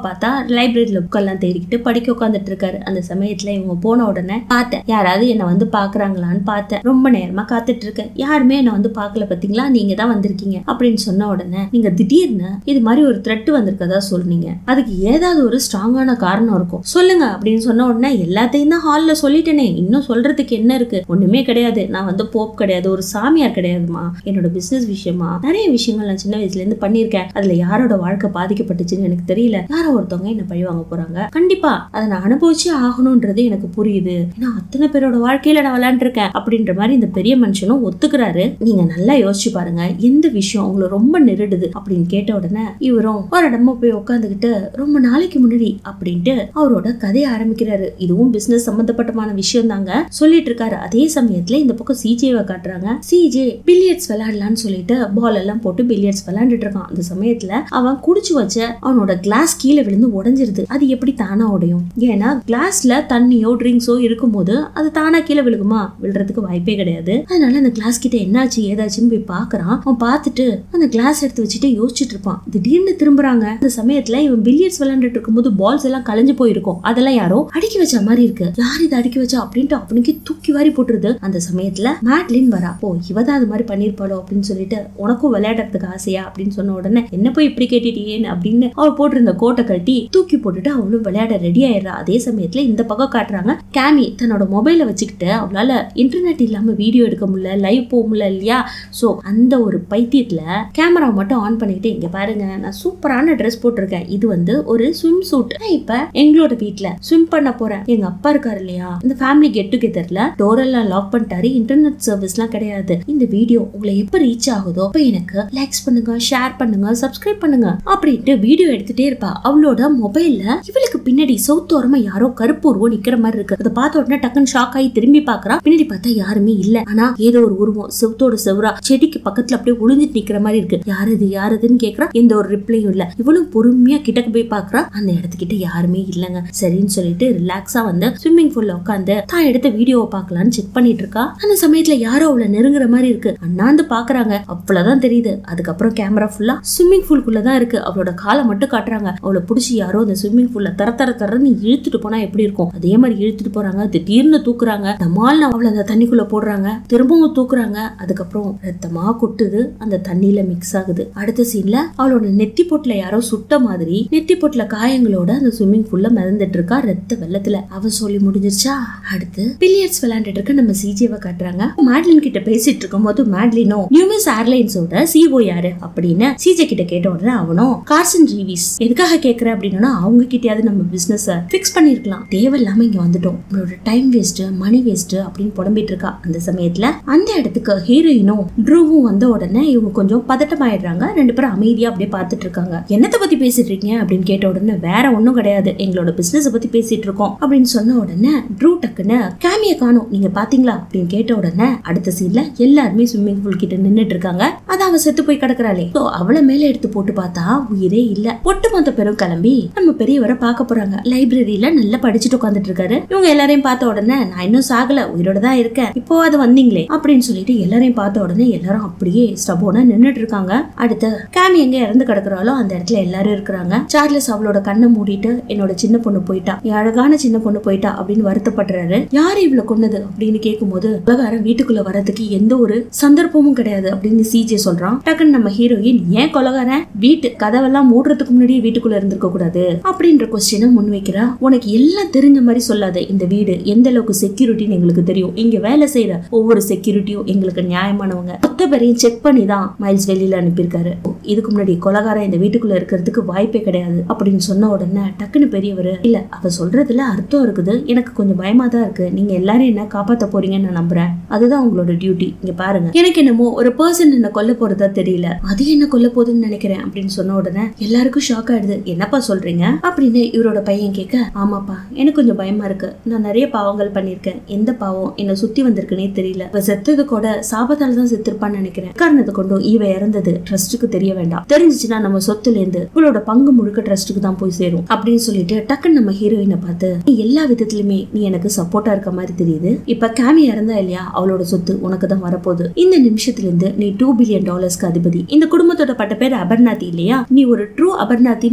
பார்த்தா லைப்ரரியில புக் எல்லாம் தேடிக்கிட்டு படிக்க உட்காந்துட்டு இருக்காரு. அந்த சமயத்துல இவங்க போன உடனே பார்த்தேன், யாராவது என்ன வந்து பாக்குறாங்களான்னு பார்த்தேன். ரொம்ப நேரமா காத்துட்டு இருக்கேன், யாருமே என்ன வந்து பாக்கல, பாத்தீங்களா நீங்க தான் வந்திருக்கீங்க அப்படின்னு சொன்ன உடனே நீங்க திடீர்னு இது மாதிரி ஒரு த்ரெட் வந்திருக்கதா சொல்றீங்க, அதுக்கு ஏதாவது ஒரு ஸ்ட்ராங்கான காரணம் இருக்கும் சொல்லுங்க அப்படின்னு சொன்ன உடனே எல்லாத்தையும் தான் ஹால்ல சொல்லிட்டேனே, இன்னும் சொல்றதுக்கு என்ன இருக்கு, ஒண்ணுமே கிடையாது, நான் வந்து போப் கிடையாது, ஒரு சாமியார் கிடையாதுமா, என்னோட பிசினஸ் விஷயமா நிறைய விஷயங்கள் நான் சின்ன வயசுல இருந்து பண்ணிருக்கேன், அதுல யாரோட வாழ்க்கை பாதிக்கப்பட்டுச்சுன்னு எனக்கு தெரியல, யாரோ ஒருத்தவங்க என்ன பழி வாங்க போறாங்க, கண்டிப்பா அதை நான் அனுபவிச்சு ஆகணும்ன்றது எனக்கு புரியுது, ஏன்னா அத்தனை பேரோட வாழ்க்கையில நான் விளையாண்டுருக்கேன் அப்படின்ற மாதிரி இந்த பெரிய மனுஷனும் ஒத்துக்கிறாரு. நீங்க நல்லா யோசிச்சு பாருங்க, எந்த விஷயம் உங்களை ரொம்ப நெருடுது அப்படின்னு கேட்ட உடனே இவரும் ஒரு இடமா போய் உட்காந்துக்கிட்டு ரொம்ப நாளைக்கு முன்னாடி அப்படின்ட்டு அவரோட கதையை ஆரம்பிக்கிறாரு. இதுவும் பிசினஸ் சம்பந்தப்பட்டமான விஷயம் தாங்க சொல்லிட்டு இருக்காரு. அதே சமயத்துல இந்த பக்கம் சிஜேவை காட்டுறாங்க. சிஜே பில்லியர்ட்ஸ் விளையாடலான்னு சொல்லிட்டு பால் எல்லாம் போட்டு பில்லியர்ட்ஸ் விளையாண்டுட்டு இருக்கான். அந்த சமயத்துல அவன் குடிச்சு வச்ச அவனோட கிளாஸ் கீழே விழுந்து உடைஞ்சிருது. அது எப்படி தானா உடையும்? ஏன்னா கிளாஸ்ல தண்ணியோ ட்ரிங்க்ஸோ இருக்கும்போது அது தானா கீழே விழுகுமா? விழுறதுக்கு வாய்ப்பே கிடையாது. அதனால அந்த கிளாஸ் கிட்ட என்னாச்சு ஏதாச்சுன்னு போய் பாக்குறான். அவன் பார்த்துட்டு அந்த கிளாஸ் எடுத்து வச்சுட்டு யோசிச்சுட்டு இருப்பான். திடீர்னு திரும்புறாங்க. அந்த சமயத்துல இவன் பில்லியர்ட்ஸ் விளையாண்டுட்டு இருக்கும்போது பால்ஸ் எல்லாம் கலைஞ்சு போயிருக்கும். அதெல்லாம் யாரோ அடுக்கி வச்ச மாதிரி இருக்கு. யார் இதை அடுக்கி வச்சா அப்படின்ட்டு அவனுக்கு தூக்கி வாரி போட்டுருது. அந்த சமயத்துல மேட்லின் வரா. ஓ இவதான் அது மாதிரி பண்ணிருப்பாளோ அப்படின்னு சொல்லிட்டு, உனக்கும் விளையாடுறதுக்கு ஆசையா அப்படின்னு சொன்ன உடனே என்ன போய் இப்படி கேட்டுட்டியேன்னு அப்படின்னு அவள் போட்டிருந்த கோட்டை கட்டி தூக்கி போட்டுட்டு அவளும் விளையாட ரெடி ஆயிடுறா. அதே சமயத்துல இந்த பக்கம் காட்டுறாங்க. கேமி தன்னோட மொபைலை வச்சுக்கிட்டு அவளால இன்டர்நெட் இல்லாம வீடியோ எடுக்க முடியல, லைவ் போக முடியல இல்லையா? சோ அந்த ஒரு பைத்தியத்துல கேமரா மட்டும் ஆன் பண்ணிட்டு, இங்க பாருங்க நான் சூப்பரான ட்ரெஸ் போட்டிருக்கேன், இது வந்து ஒரு ஸ்விம் சூட், நான் இப்ப எங்களோட வீட்டுல ஸ்விம் பண்ண போறேன், எங்க அப்பா இருக்காரு இல்லையா, இந்த ஃபேமிலி கெட் டுகெதர்ல டோர் எல்லாம் லாக் பண்ணிட்டாரு, இன்டர்நெட் சர்வீஸ் எல்லாம் கிடையாது, இந்த வீடியோ உங்களை எப்ப ரீச் ஆகுதோ அப்ப எனக்கு லைக்ஸ் பண்ணுங்க, ஷேர் பண்ணுங்க, சப்ஸ்கிரைப் பண்ணுங்க அப்படின்ட்டு வீடியோ எடுத்துட்டே இருப்பா. அவளோட மொபைல்ல இவளுக்கு பின்னாடி சௌத்தோரமா யாரோ கருப்பு உருவம் நிக்கிற மாதிரி இருக்கு. அதை பார்த்த உடனே டக்குன்னு ஷாக் ஆகி திரும்பி பாக்குறா. பின்னாடி பார்த்தா யாருமே இல்ல. ஆனா ஏதோ ஒரு உருவம் செவத்தோட செவரா செடிக்கு பக்கத்துல அப்படியே ஒளிஞ்சிட்டு நிக்கிற மாதிரி இருக்கு. யாரது யாரதுன்னு கேக்குறா. எந்த ஒரு ரிப்ளையும் இல்ல. இவளும் பொறுமையா கிட்டக்கு போய் பாக்குறா. அந்த இடத்துக்கிட்ட யாருமே இல்லங்க. சரின்னு சொல்லிட்டு ரிலாக்ஸா வந்து ஸ்விம்மிங் பூல்ல உட்காந்து தான் எடுத்த வீடியோவை பாக்கலான்னு செக் பண்ணிட்டு இருக்கா. அந்த சமயத்துல யாரோ அவளை நெருங்குற மாதிரி இருக்கு. அண்ணாந்து பாக்குறாங்க. அவ்வளவுதான் தெரியுது. அதுக்கப்புறம் கேமரா ஃபுல்லா ஸ்விம்மிங் பூல்குள்ளதான் இருக்கு. அவளோட காலை மட்டும் காட்டுறாங்க. அவளை புடிச்சு யாரோ அந்த ஸ்விம்மிங் பூல்ல தர தர தரன்னு இழுத்துட்டு போனா எப்படி இருக்கும் அதே மாதிரி இழுத்துட்டு போறாங்க. திடீர்னு தூக்குறாங்க. நம்மால் அவளை அந்த தண்ணிக்குள்ள போடுறாங்க. திரும்பவும் தூக்குறாங்க. அதுக்கப்புறம் ரத்தமா கொட்டுது. அந்த தண்ணியில மிக்ஸ் ஆகுது. அடுத்த சீன்ல அவளோட நெத்தி பொட்டுல யாரோ சுட்ட மாதிரி நெத்தி பொட்டுல காயங்களோட அந்த ஸ்விம்மிங் பூல்ல மிதந்துட்டு இருக்கா ரத்த வெள்ளத்துல. அவ சொல்லி முடிஞ்சிருச்சா? அடுத்து பில்லியர்ட்ஸ் விளையாண்டுட்டு இருக்க நம்ம சிஜேவை காட்டுறாங்க. மேட்லின் கிட்ட பேசிட்டு இருக்கும் போது மேட்லினோ நியூமிஸ் ஏர்லைன்ஸோட சிஓ யாரு அப்படின்னு சிஜே கிட்ட கேட்ட உடனே அவனும் கார்சன் ரீவிஸ். எதுக்காக கேக்குற அப்படின்னா அவங்க கிட்டயாவது நம்ம பிசினஸ் பிக்ஸ் பண்ணிருக்கலாம், தேவையில்லாம இங்க வந்துட்டோம், நம்மளோட டைம் வேஸ்ட் மணி வேஸ்ட் அப்படின்னு புலம்பிட்டு இருக்கா. அந்த சமயத்துல அந்த இடத்துக்கு ஹீரோயினும் ட்ரூவும் வந்த உடனே இவங்க கொஞ்சம் பதட்டம் ஆயிடுறாங்க. ரெண்டு பேரும் அமைதியா அப்படியே பாத்துட்டு இருக்காங்க. என்னத்தை பத்தி பேசிட்டு இருக்கீங்க அப்படின்னு கேட்ட உடனே வேற ஒண்ணும் கிடையாது, எங்களோட பிசினஸ் பத்தி பேசிட்டு இருக்கோம் அப்படின்னு சொன்ன உடனே ட்ரூ டக்குன்னு கேமிய காணோம் நீங்க பாத்தீங்களா அப்படின்னு கேட்ட உடனே அடுத்த சீன்ல எல்லாருமே ஸ்விம்மிங் பூல் கிட்ட நின்னுட்டு இருக்காங்க. அது அவ செத்து போய் கிடக்குறாளே. அவளை மேல எடுத்து போட்டு பார்த்தா உயிரே இல்ல. ஒட்டுமொத்த பேரும் கிளம்பி நம்ம பெரியவரை பார்க்க போறாங்க. லைப்ரரியில நல்லா படிச்சுட்டு உட்காந்துட்டு இருக்காரு. இவங்க எல்லாரையும் பார்த்த உடனே நான் இன்னும் சாகல, உயிரோட தான் இருக்கேன், இப்போ அது வந்தீங்களே அப்படின்னு சொல்லிட்டு எல்லாரையும் பார்த்த உடனே எல்லாரும் அப்படியே ஸ்டபோனா நின்னுட்டு இருக்காங்க. அடுத்து கேமி எங்க இறந்து கிடக்குறாளோ அந்த இடத்துல எல்லாரும் இருக்கிறாங்க. சார்லஸ் அவளோட கண்ணை மூடிட்டு என்னோட சின்ன பொண்ணு போயிட்டா, அழகான சின்ன பொண்ணு போயிட்டா அப்படின்னு வருத்தப்படுறாரு. யாரு இவ்வளவு கொன்னது அப்படின்னு கேட்கும் போது உலகாரம் வீட்டுக்குள்ள வரதுக்கு எந்த ஒரு சந்தர்ப்பமும் கிடையாது அப்படின்னு சிஜே சொல்றான். டக்குன்னு நம்ம ஹீரோயின் ஏன் கொலகாரன் வீட்டு கதவெல்லாம் மூடுறதுக்கு முன்னாடியே வீட்டுக்குள்ள இருந்திருக்க கூடாது அப்படின்ற கொஸ்டினை முன்வைக்கிறா. உனக்கு எல்லாம் தெரிஞ்ச மாதிரி சொல்லாத, இந்த வீடு எந்த அளவுக்கு செக்யூரிட்டின்னு எங்களுக்கு தெரியும், இங்க வேலை செய்யற ஒவ்வொரு செக்யூரிட்டியும் எங்களுக்கு நியாயமானவங்க, மொத்த பேரையும் செக் பண்ணி தான் மைல்ஸ் வெளியில அனுப்பியிருக்காரு, இதுக்கு முன்னாடி கொலகாரன் இந்த வீட்டுக்குள்ள இருக்கிறதுக்கு வாய்ப்பே கிடையாது அப்படின்னு சொன்ன உடனே டக்குன்னு பெரியவர் இல்ல அவ சொல்றதுல அர்த்தம் இருக்குது, எனக்கு கொஞ்சம் பயமா தான் இருக்கு, நீங்க எல்லாரும் என்ன காப்பாத்த போறீங்கன்னு நான் நம்புறேன், அதுதான் உங்களோட டியூட்டி, இங்க பாருங்க எனக்கு என்னமோ ஒரு பர்சன் என்ன கொல்ல போறதா தெரியல, அது என்ன கொல்ல போகுதுன்னு நினைக்கிறேன் அப்படின்னு சொன்ன உடனே எல்லாருக்கும் ஷாக் ஆயிடுது. என்னப்பா சொல்றீங்க அப்படின்னு இவரோட பையன் கேட்க, ஆமாப்பா எனக்கு கொஞ்சம் பயமா இருக்கு, நான் நிறைய பாவங்கள் பண்ணிருக்கேன், எந்த பாவம் என்ன சுத்தி வந்திருக்குன்னே தெரியல, இப்ப செத்தது கூட சாபத்தால தான் செத்துருப்பான்னு நினைக்கிறேன், காரணத்தை கொண்டும் இவ இறந்தது ட்ரஸ்டுக்கு தெரிய வேண்டாம், தெரிஞ்சிச்சுன்னா நம்ம சொத்துல இருந்து இவளோட பங்கு முழுக்க ட்ரஸ்டுக்கு தான் போய் சேரும் அப்படின்னு சொல்லிட்டு டக்குன்னு நம்ம ஹீரோயினை பார்த்து நீ எல்லா விதத்திலுமே நீ எனக்கு சப்போர்ட்டா இருக்க மாதிரி தெரியுது, இப்ப கேமி இறந்தா இல்லையா அவளோட சொத்து உனக்கு தான் வரப்போகுது, இந்த நிமிஷத்துல இருந்து நீ டூ பில்லியன் டாலர்ஸ்க்கு அதிபதி, இந்த குடும்பத்தோட பட்ட பேர் அபர்நாத்தி இல்லையா, நீ ஒரு ட்ரூ அபர்நாத்தின்னு நிரூபிச்சு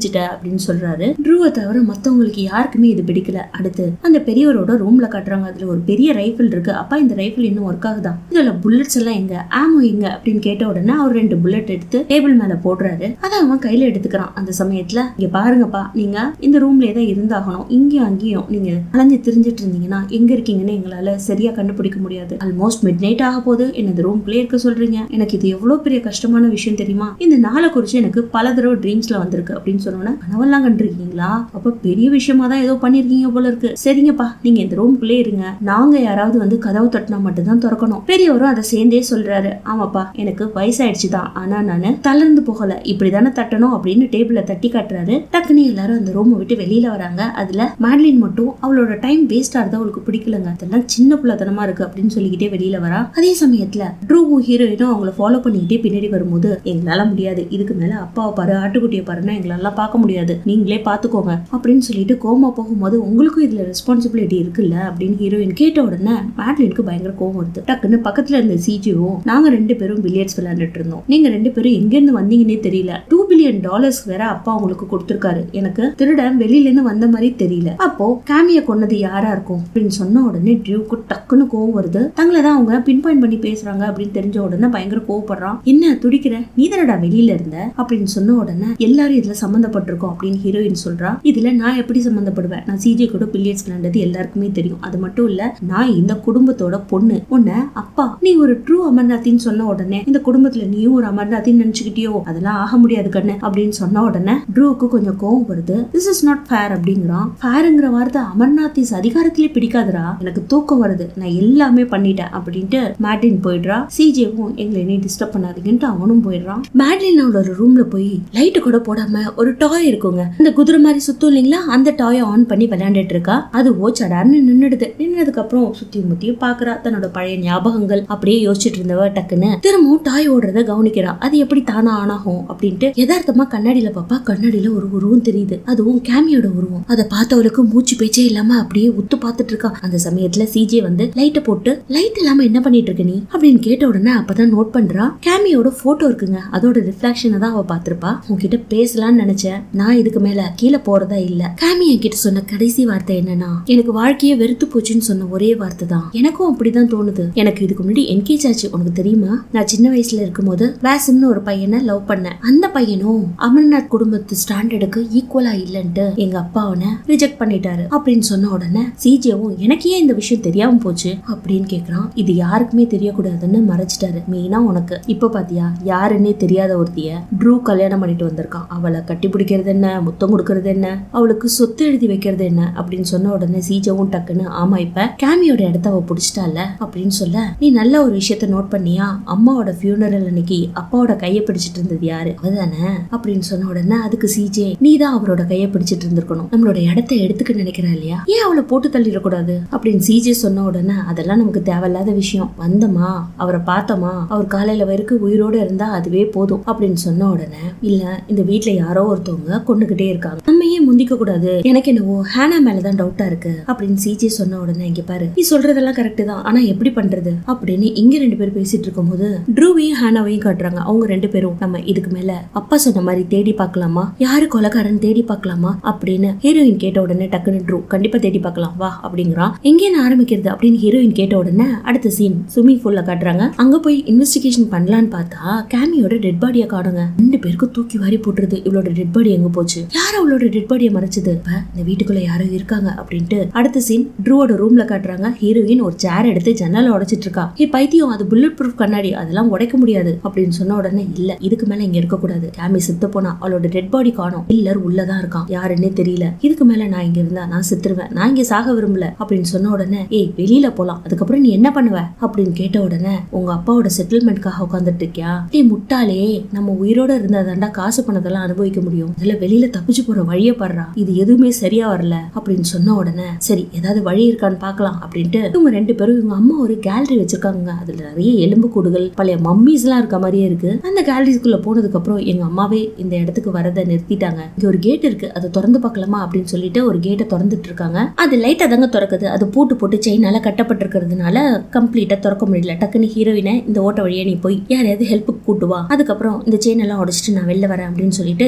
கண்டுபிடிச்சிட்ட அப்படின்னு சொல்றாரு. ட்ரூவை தவிர மத்தவங்களுக்கு யாருக்குமே இது பிடிக்கல. அடுத்து அந்த பெரியவரோட ரூம்ல காட்டுறாங்க. அதுல ஒரு பெரிய ரைபிள் இருக்கு. அப்பா இந்த ரைபிள் இன்னும் ஒர்க் ஆகுதா, இதுல புல்லட்ஸ் எல்லாம் எங்க, ஆமோ எங்க அப்படின்னு கேட்ட உடனே அவர் ரெண்டு புல்லட் எடுத்து டேபிள் மேல போடுறாரு. அதை அவன் கையில எடுத்துக்கிறான். அந்த சமயத்துல இங்க பாருங்கப்பா, நீங்க இந்த ரூம்லயே தான் இருந்தாகணும். இங்கேயும் அங்கேயும் நீங்க அலைஞ்சு திரிஞ்சிட்டு இருந்தீங்கன்னா எங்க இருக்கீங்கன்னு எங்களால சரியா கண்டுபிடிக்க முடியாது. ஆல்மோஸ்ட் மிட் நைட் ஆக போது, என்ன இந்த ரூம்குள்ளே இருக்க சொல்றீங்க. எனக்கு இது எவ்வளவு பெரிய கஷ்டமான விஷயம் தெரியுமா. இந்த நாளை குறிச்சு எனக்கு பல தடவை ட்ரீம்ஸ்ல வந்திருக்கு அப்படின்னு சொன்னோன்னா, கனவெல்லாம் கண்டிருக்கீங்களா, அப்ப பெரிய விஷயமா தான் ஏதோ பண்ணிருக்கீங்க போல இருக்கு. சரிங்கப்பா, நீங்க இந்த ரூம்குள்ளே இருங்க, நாங்க யாராவது வந்து கதவு தட்டினா மட்டும் தான் திறக்கணும். பெரியவரும் அதை சேர்ந்தே சொல்றாரு. ஆமாப்பா, எனக்கு வயசாயிடுச்சு தான், ஆனா நானு தளர்ந்து போகல, இப்படிதானே தட்டணும் அப்படின்னு டேபிள தட்டி காட்டுறாரு. டக்குன்னு எல்லாரும் அந்த ரூமை விட்டு வெளியில வராங்க. அதுல மேட்லின் மட்டும் அவளோட டைம் வேஸ்ட் ஆகுது அவளுக்கு பிடிக்கலங்க, அதெல்லாம் சின்ன பிள்ளைத்தனமா இருக்கு அப்படின்னு சொல்லிக்கிட்டே வெளியில வரா. அதே சமயத்துல ட்ரூவும் ஹீரோயினும் அவங்கள ஃபாலோ பண்ணிக்கிட்டே பின்னாடி வரும்போது, எங்களால முடியாது, இதுக்கு மேல அப்பாவை பாரு ஆட்டுக்குட்டியை பாருன்னா எங்களால பார்க்க முடியாது, நீங்களே பாத்துக்கோங்க அப்படின்னு சொல்லிட்டு கோமா போகும்போது, உங்களுக்கும் இதுல ரெஸ்பான்சிபிலிட்டி இருக்குல்ல அப்படின்னு ஹீரோயின் கேட்ட உடனே மேட்லினுக்கு பயங்கர கோவம் வருது. டக்குன்னு பக்கத்துல இருந்த சிஜிஓ, நாங்க ரெண்டு பேரும் பில்லியர்ட்ஸ் விளையாண்டுட்டு இருந்தோம், நீங்க ரெண்டு பேரும் எங்க இருந்து வந்தீங்கன்னே தெரியல, டூ பில்லியன் டாலர்ஸ் வேற அப்பா உங்களுக்கு கொடுத்திருக்காரு, எனக்கு திருடன் வெளியில இருந்து வந்த மாதிரி தெரியல, அப்போ கேமிய கொன்னது யாரா இருக்கும் அப்படின்னு சொன்ன உடனே ட்ரூக்கு டக்குன்னு கோவம் வருது. தங்களை தான் அவங்க பின் பாயிண்ட் பண்ணி பேசுறாங்க அப்படின்னு தெரிஞ்ச உடனே பயங்கர கோவப்படுறான். என்ன துடிக்கிற, நீ தானடா வெளியில இருந்த அப்படின்னு சொன்ன உடனே, எல்லாரும் இதுல சம்பந்தப்பட்டிருக்கோம் அப்படின்னு ஹீரோயின் சொல்றா. இதுல நான் எப்படி சம்பந்தப்படுவேன், நான் சிஜி கூட பில்லியர்ட்ஸ் விளையாண்டது எல்லாருக்குமே தெரியும், அது மட்டும் இல்ல நான் இந்த குடும்பத்தோட பொண்ணு, உன்ன அப்பா நீ ஒரு ட்ரூ அமர்நாத்தின்னு சொன்ன உடனே இந்த குடும்பத்துல நீயும் ஒரு அமர்நாத்தின்னு நினைச்சுக்கிட்டியோ, அதெல்லாம் ஆக முடியாது கண்ணு அப்படின்னு சொன்ன உடனே ட்ரூக்கு கொஞ்சம் கோவம் வருது. திஸ் இஸ் நாட் ஃபேர் அப்படிங்கிறான். ஃபேருங்கிற வார்த்தை அமர்நாத்திஸ் அதிகாரத்திலே பிடிக்காதுரா, எனக்கு தூக்கம் வருது, நான் எல்லாமே பண்ணிட்டேன் அப்படின்ட்டு மேட்லின் போயிடுறா. சிஜேவும் எங்களை நீ டிஸ்டர்ப் பண்ணாதீங்கன்ட்டு அவனும் போயிடுறான். மேட்லின் அவளோட ரூம்ல போய் லைட்டு கூட போடாம ஒரு டாய் இருக்குங்க, இந்த குதிரை மாதிரி சுத்தும் இல்லைங்களா, அந்த டாயை ஆன் பண்ணி விளையாண்டுட்டு இருக்கா. அது ஓச்சடான்னு நின்னுடுது. நின்னதுக்கு அப்புறம் சுத்தி முத்தியும் பாக்குறா. தன்னோட பழைய ஞாபகங்கள் அப்படியே யோசிச்சுட்டு இருந்தவ டக்குன்னு திரும்பவும் டாய் ஓடுறத கவனிக்கிறா. அது எப்படி தானா ஆனாகும் அப்படின்ட்டு யதார்த்தமா கண்ணாடியில பாப்பா. கண்ணாடியில ஒரு உருவம் தெரியுது, அதுவும் கேமியோட உருவம். அதை பார்த்தவளுக்கு மூச்சு பேச்சே இல்லாம அப்படியே உத்து பார்த்துட்டு இருக்கா. அந்த சமயத்துல சிஜே வந்து லைட்டை போட்டு, லைட் இல்லாம என்ன பண்ணிட்டு இருக்க நீ அப்படின்னு கேட்ட உடனே அப்பதான் நோட் பண்றா, கேமியோட போட்டோ இருக்குங்க, அதோட ரிஃப்ளெக்ஷனை தான் அவ பாத்திருப்பா. உன்கிட்ட பேசலாம்னு நினைச்சேன், நான் இதுக்கு மேல கீழே போறதா இல்ல. கேமி என்கிட்ட சொன்ன கடைசி வார்த்தை என்னன்னா, எனக்கு வாழ்க்கையே வெறுத்து போச்சுன்னு சொன்ன ஒரே வார்த்தை தான். எனக்கும் அப்படிதான் தோணுது. எனக்கு இதுக்கு முன்னாடி என்கேஜ் ஆச்சு, உனக்கு தெரியுமா? நான் சின்ன வயசுல இருக்கும் போது வாசிம்னு ஒரு பையனை லவ் பண்ணேன். அந்த பையனும் அமர்நாத் குடும்பத்து ஸ்டாண்டர்டுக்கு ஈக்குவலா இல்லன்ட்டு எங்க அப்பா அவனை ரிஜெக்ட் பண்ணிட்டாரு அப்படின்னு சொன்ன உடனே சிஜேவும் எனக்கு ஏன் இந்த விஷயம் தெரியாம போச்சு அப்படின்னு கேக்குறான். இது யாருக்குமே தெரியக்கூடாதுன்னு மறைச்சிட்டாரு, மெயினா உனக்கு. இப்ப பாத்தியா, யாருன்னே தெரியாத ஒருத்திய ட்ரூ கல்யாணம் பண்ணிட்டு வந்திருக்கான். அவளை கட்டி பிடிக்கிறது என்ன, முத்தம் கொடுக்கறது என்ன, அவளுக்கு சொத்து எழுதி வைக்கிறது என்ன அப்படின்னு சொன்ன உடனே சிஜேவும் டக்குன்னு ஆமா இப்ப கேமியோட இடத்த அவ புடிச்சிட்டால அப்படின்னு சொல்ல, நீ நல்ல ஒரு விஷயத்த நோட் பண்ணியா, அம்மாவோட ஃபியூனரல் அன்னைக்கு அப்பாவோட கையை பிடிச்சிட்டு இருந்தது யாரு, அவதானே அப்படின்னு சொன்ன உடனே அதுக்கு சிஜே, நீ தான் அவரோட கையை பிடிச்சிட்டு இருந்திருக்கணும், நம்மளோட இடத்த எடுத்துக்க நினைக்கிறா இல்லையா, ஏன் அவளை போட்டு தள்ளிடக்கூடாது அப்படின்னு சிஜே சொன்ன உடனே, அதெல்லாம் நமக்கு தேவையில்லாத விஷயம், வந்தமா அவரை பார்த்தோமா, அவர் காலையில வரைக்கும் உயிரோட இருந்தா அதுவே போதும் அப்படின்னு சொன்ன உடனே, இல்ல இந்த வீட்டுல யாரோ ஒருத்தவங்க கொண்டுகிட்டே இருக்காங்க, நம்ம ஏன் முந்திக்க கூடாது, எனக்கு என்னவோ ஹானா மேலதான் டவுட்டா இருக்கு அப்படின்னு சிஜே சொன்ன உடனே, இங்க பாரு நீ சொல்றதெல்லாம் கரெக்ட் தான், ஆனா எப்படி பண்றது அப்படின்னு இங்க ரெண்டு பேரும் பேசிட்டு இருக்கும் போது ட்ரூவையும் ஹானாவையும் காட்டுறாங்க. அவங்க ரெண்டு பேரும் நம்ம இதுக்கு மேல அப்பா சொன்ன மாதிரி தேடி பார்க்கலாமா, யாரு கொலைக்காரன் தேடி பார்க்கலாமா அப்படின்னு ஹீரோயின் கேட்ட உடனே டக்குன்னு ட்ரூ கண்டிப்பா தேடி பார்க்கலாம் வா அப்படிங்கிறான். எங்கேன்னு ஆரம்பிக்கிறது அப்படின்னு ஹீரோயின் கேட்ட உடனே அடுத்த சீன் ஸ்விம்மிங் பூல்ல காட்டுறாங்க. அங்க போய் இன்வெஸ்டிகேஷன் பண்ணலான்னு பார்த்தா கேமியோட டெட் பாடியை காணுங்க. ரெண்டு பேருக்கும் தூக்கி வாரி போட்டுருது. இவளோட டெட் பாடி எங்க போச்சு, யார் அவளோட டெட் பாடியை மறைச்சது, இந்த வீட்டுக்குள்ள யாரோ இருக்காங்க அப்படின்ட்டு அடுத்த சீன் ட்ரூவோட ரூம்ல காட்டுறாங்க. ஹீரோயின் ஒரு சேர் எடுத்து ஜன்னல உடைச்சிட்டு இருக்கா. ஏ பைத்தியம், அது புல்லட் ப்ரூஃப் கண்ணாடி, அதெல்லாம் உடைக்க முடியாது அப்படின்னு சொன்ன உடனே, இல்ல இதுக்கு மேல இங்க இருக்க கூடாது, கேமி செத்து போனா, அவளோட டெட் பாடி காணோம், இல்லர் உள்ளதான் இருக்கான், யாருன்னே தெரியல, இதுக்கு மேல நான் இங்க இருந்தா நான் செத்துருவேன், நான் இங்க சாக விரும்பல அப்படின்னு சொன்ன உடனே, ஏய் வெளியில போலாம், அதுக்கப்புறம் நீ என்ன பண்ணுவ அப்படின்னு கேட்ட உடனே, உங்க அப்பாவோட செட்டில்மெண்ட்காக உட்காந்துட்டு இருக்கியா, டே முட்டாளே, நம்ம உயிரோட இருந்தா தாண்டா காசு பணத்தெல்லாம் அனுபவிக்க முடியும், இதுல வெளியில தப்பிச்சு போற வழிய படுறா, இது எதுவுமே சரியா வரல அப்படின்னு சொன்ன உடனே, சரி ஏதாவது வழி இருக்கான்னு பாக்கலாம் அப்படின்ட்டு இவங்க ரெண்டு பேரும், இவங்க அம்மா ஒரு கேலரி வச்சிருக்காங்க, அதுல நிறைய எலும்பு கூடுகள் பழைய மம்மிஸ் எல்லாம் இருக்க மாதிரியே இருக்கு. அந்த கேலரிக்குள்ள போனதுக்கு அப்புறம் எங்க அம்மாவே இந்த இடத்துக்கு வரதை நிறுத்திட்டாங்க. இங்க ஒரு கேட் இருக்கு, அதை திறந்து பார்க்கலாமா அப்படின்னு சொல்லிட்டு ஒரு கேட்டை திறந்துட்டு இருக்காங்க. அது லைட்டா தாங்க திறக்குது, அது பூட்டு போட்டு செயினால கட்டப்பட்டிருக்கிறதுனால கம்ப்ளீட்டா திறக்க முடியல. டக்குன்னு ஹீரோயினை இந்த ஓட்ட வழியா நீ போய் யாரையாவது ஹெல்ப்புக்கு கூட்டு வா, அதுக்கப்புறம் இந்த செயின் எல்லாம் உடைச்சிட்டு நான் வெளில வரேன் அப்படின்னு சொல்லிட்டு ஹீரோயினை